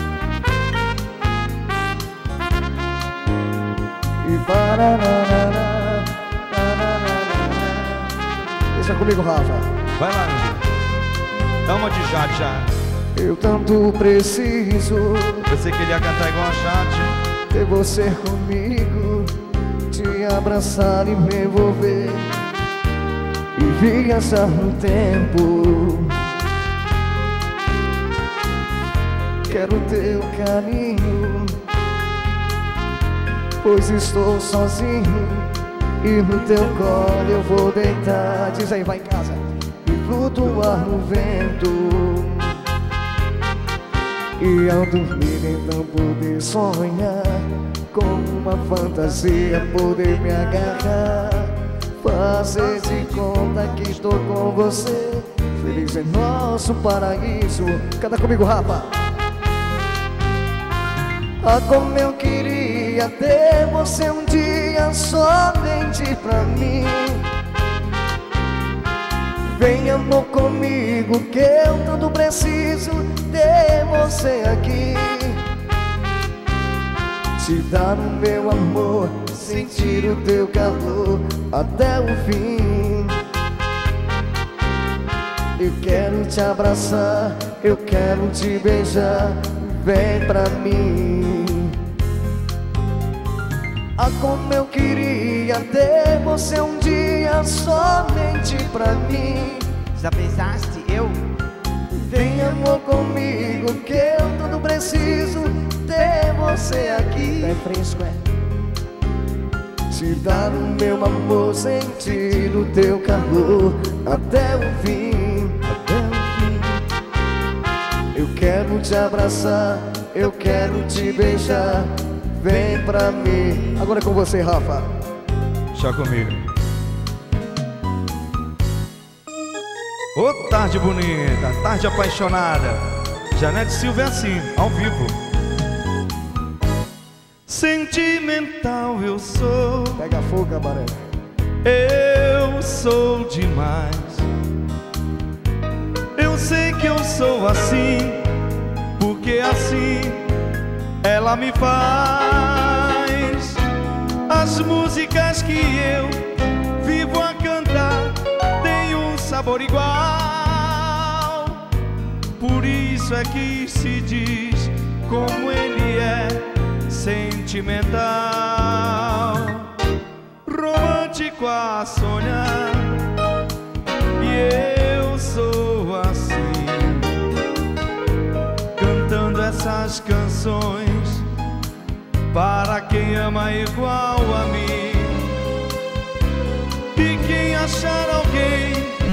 [SPEAKER 14] E deixa comigo, Rafa.
[SPEAKER 20] Vai lá, Ângelo. Dá uma de Jade já.
[SPEAKER 14] Eu tanto preciso.
[SPEAKER 20] Pensei que ele ia cantar igual a Jade.
[SPEAKER 14] Ter você comigo, te abraçar e me envolver e viajar no tempo. Quero teu carinho, pois estou sozinho e no teu colo eu vou deitar. Diz aí, vai em casa. E flutuar no vento. E ao dormir então poder sonhar com uma fantasia, poder me agarrar, fazer de conta que estou com você, feliz em nosso paraíso. Canta comigo, Rafa. Ah, como eu queria ter você um dia somente pra mim. Vem, amor, comigo, que eu tanto preciso ter você aqui. Te dar o meu amor, sentir o teu calor até o fim. Eu quero te abraçar, eu quero te beijar. Vem pra mim. Ah, como eu queria ter você um dia somente pra mim.
[SPEAKER 21] Já pensaste eu?
[SPEAKER 14] Vem, amor, comigo, que eu tudo preciso ter você aqui. É fresco, é? Te dar o meu amor, sentir o teu calor até o fim. Até o fim. Eu quero te abraçar, eu quero te beijar. Vem pra mim. Agora é com você, Rafa.
[SPEAKER 20] Deixa comigo. Ô, tarde bonita, tarde apaixonada. Janete Silva é assim, ao vivo. Sentimental eu sou.
[SPEAKER 14] Pega fogo, cabaré.
[SPEAKER 20] Eu sou demais. Eu sei que eu sou assim, porque assim ela me faz. As músicas que eu vivo a cantar têm um sabor igual. Por isso é que se diz como ele é sentimental, romântico a sonhar. E eu sou assim, cantando essas canções para quem ama igual a mim. E quem achar alguém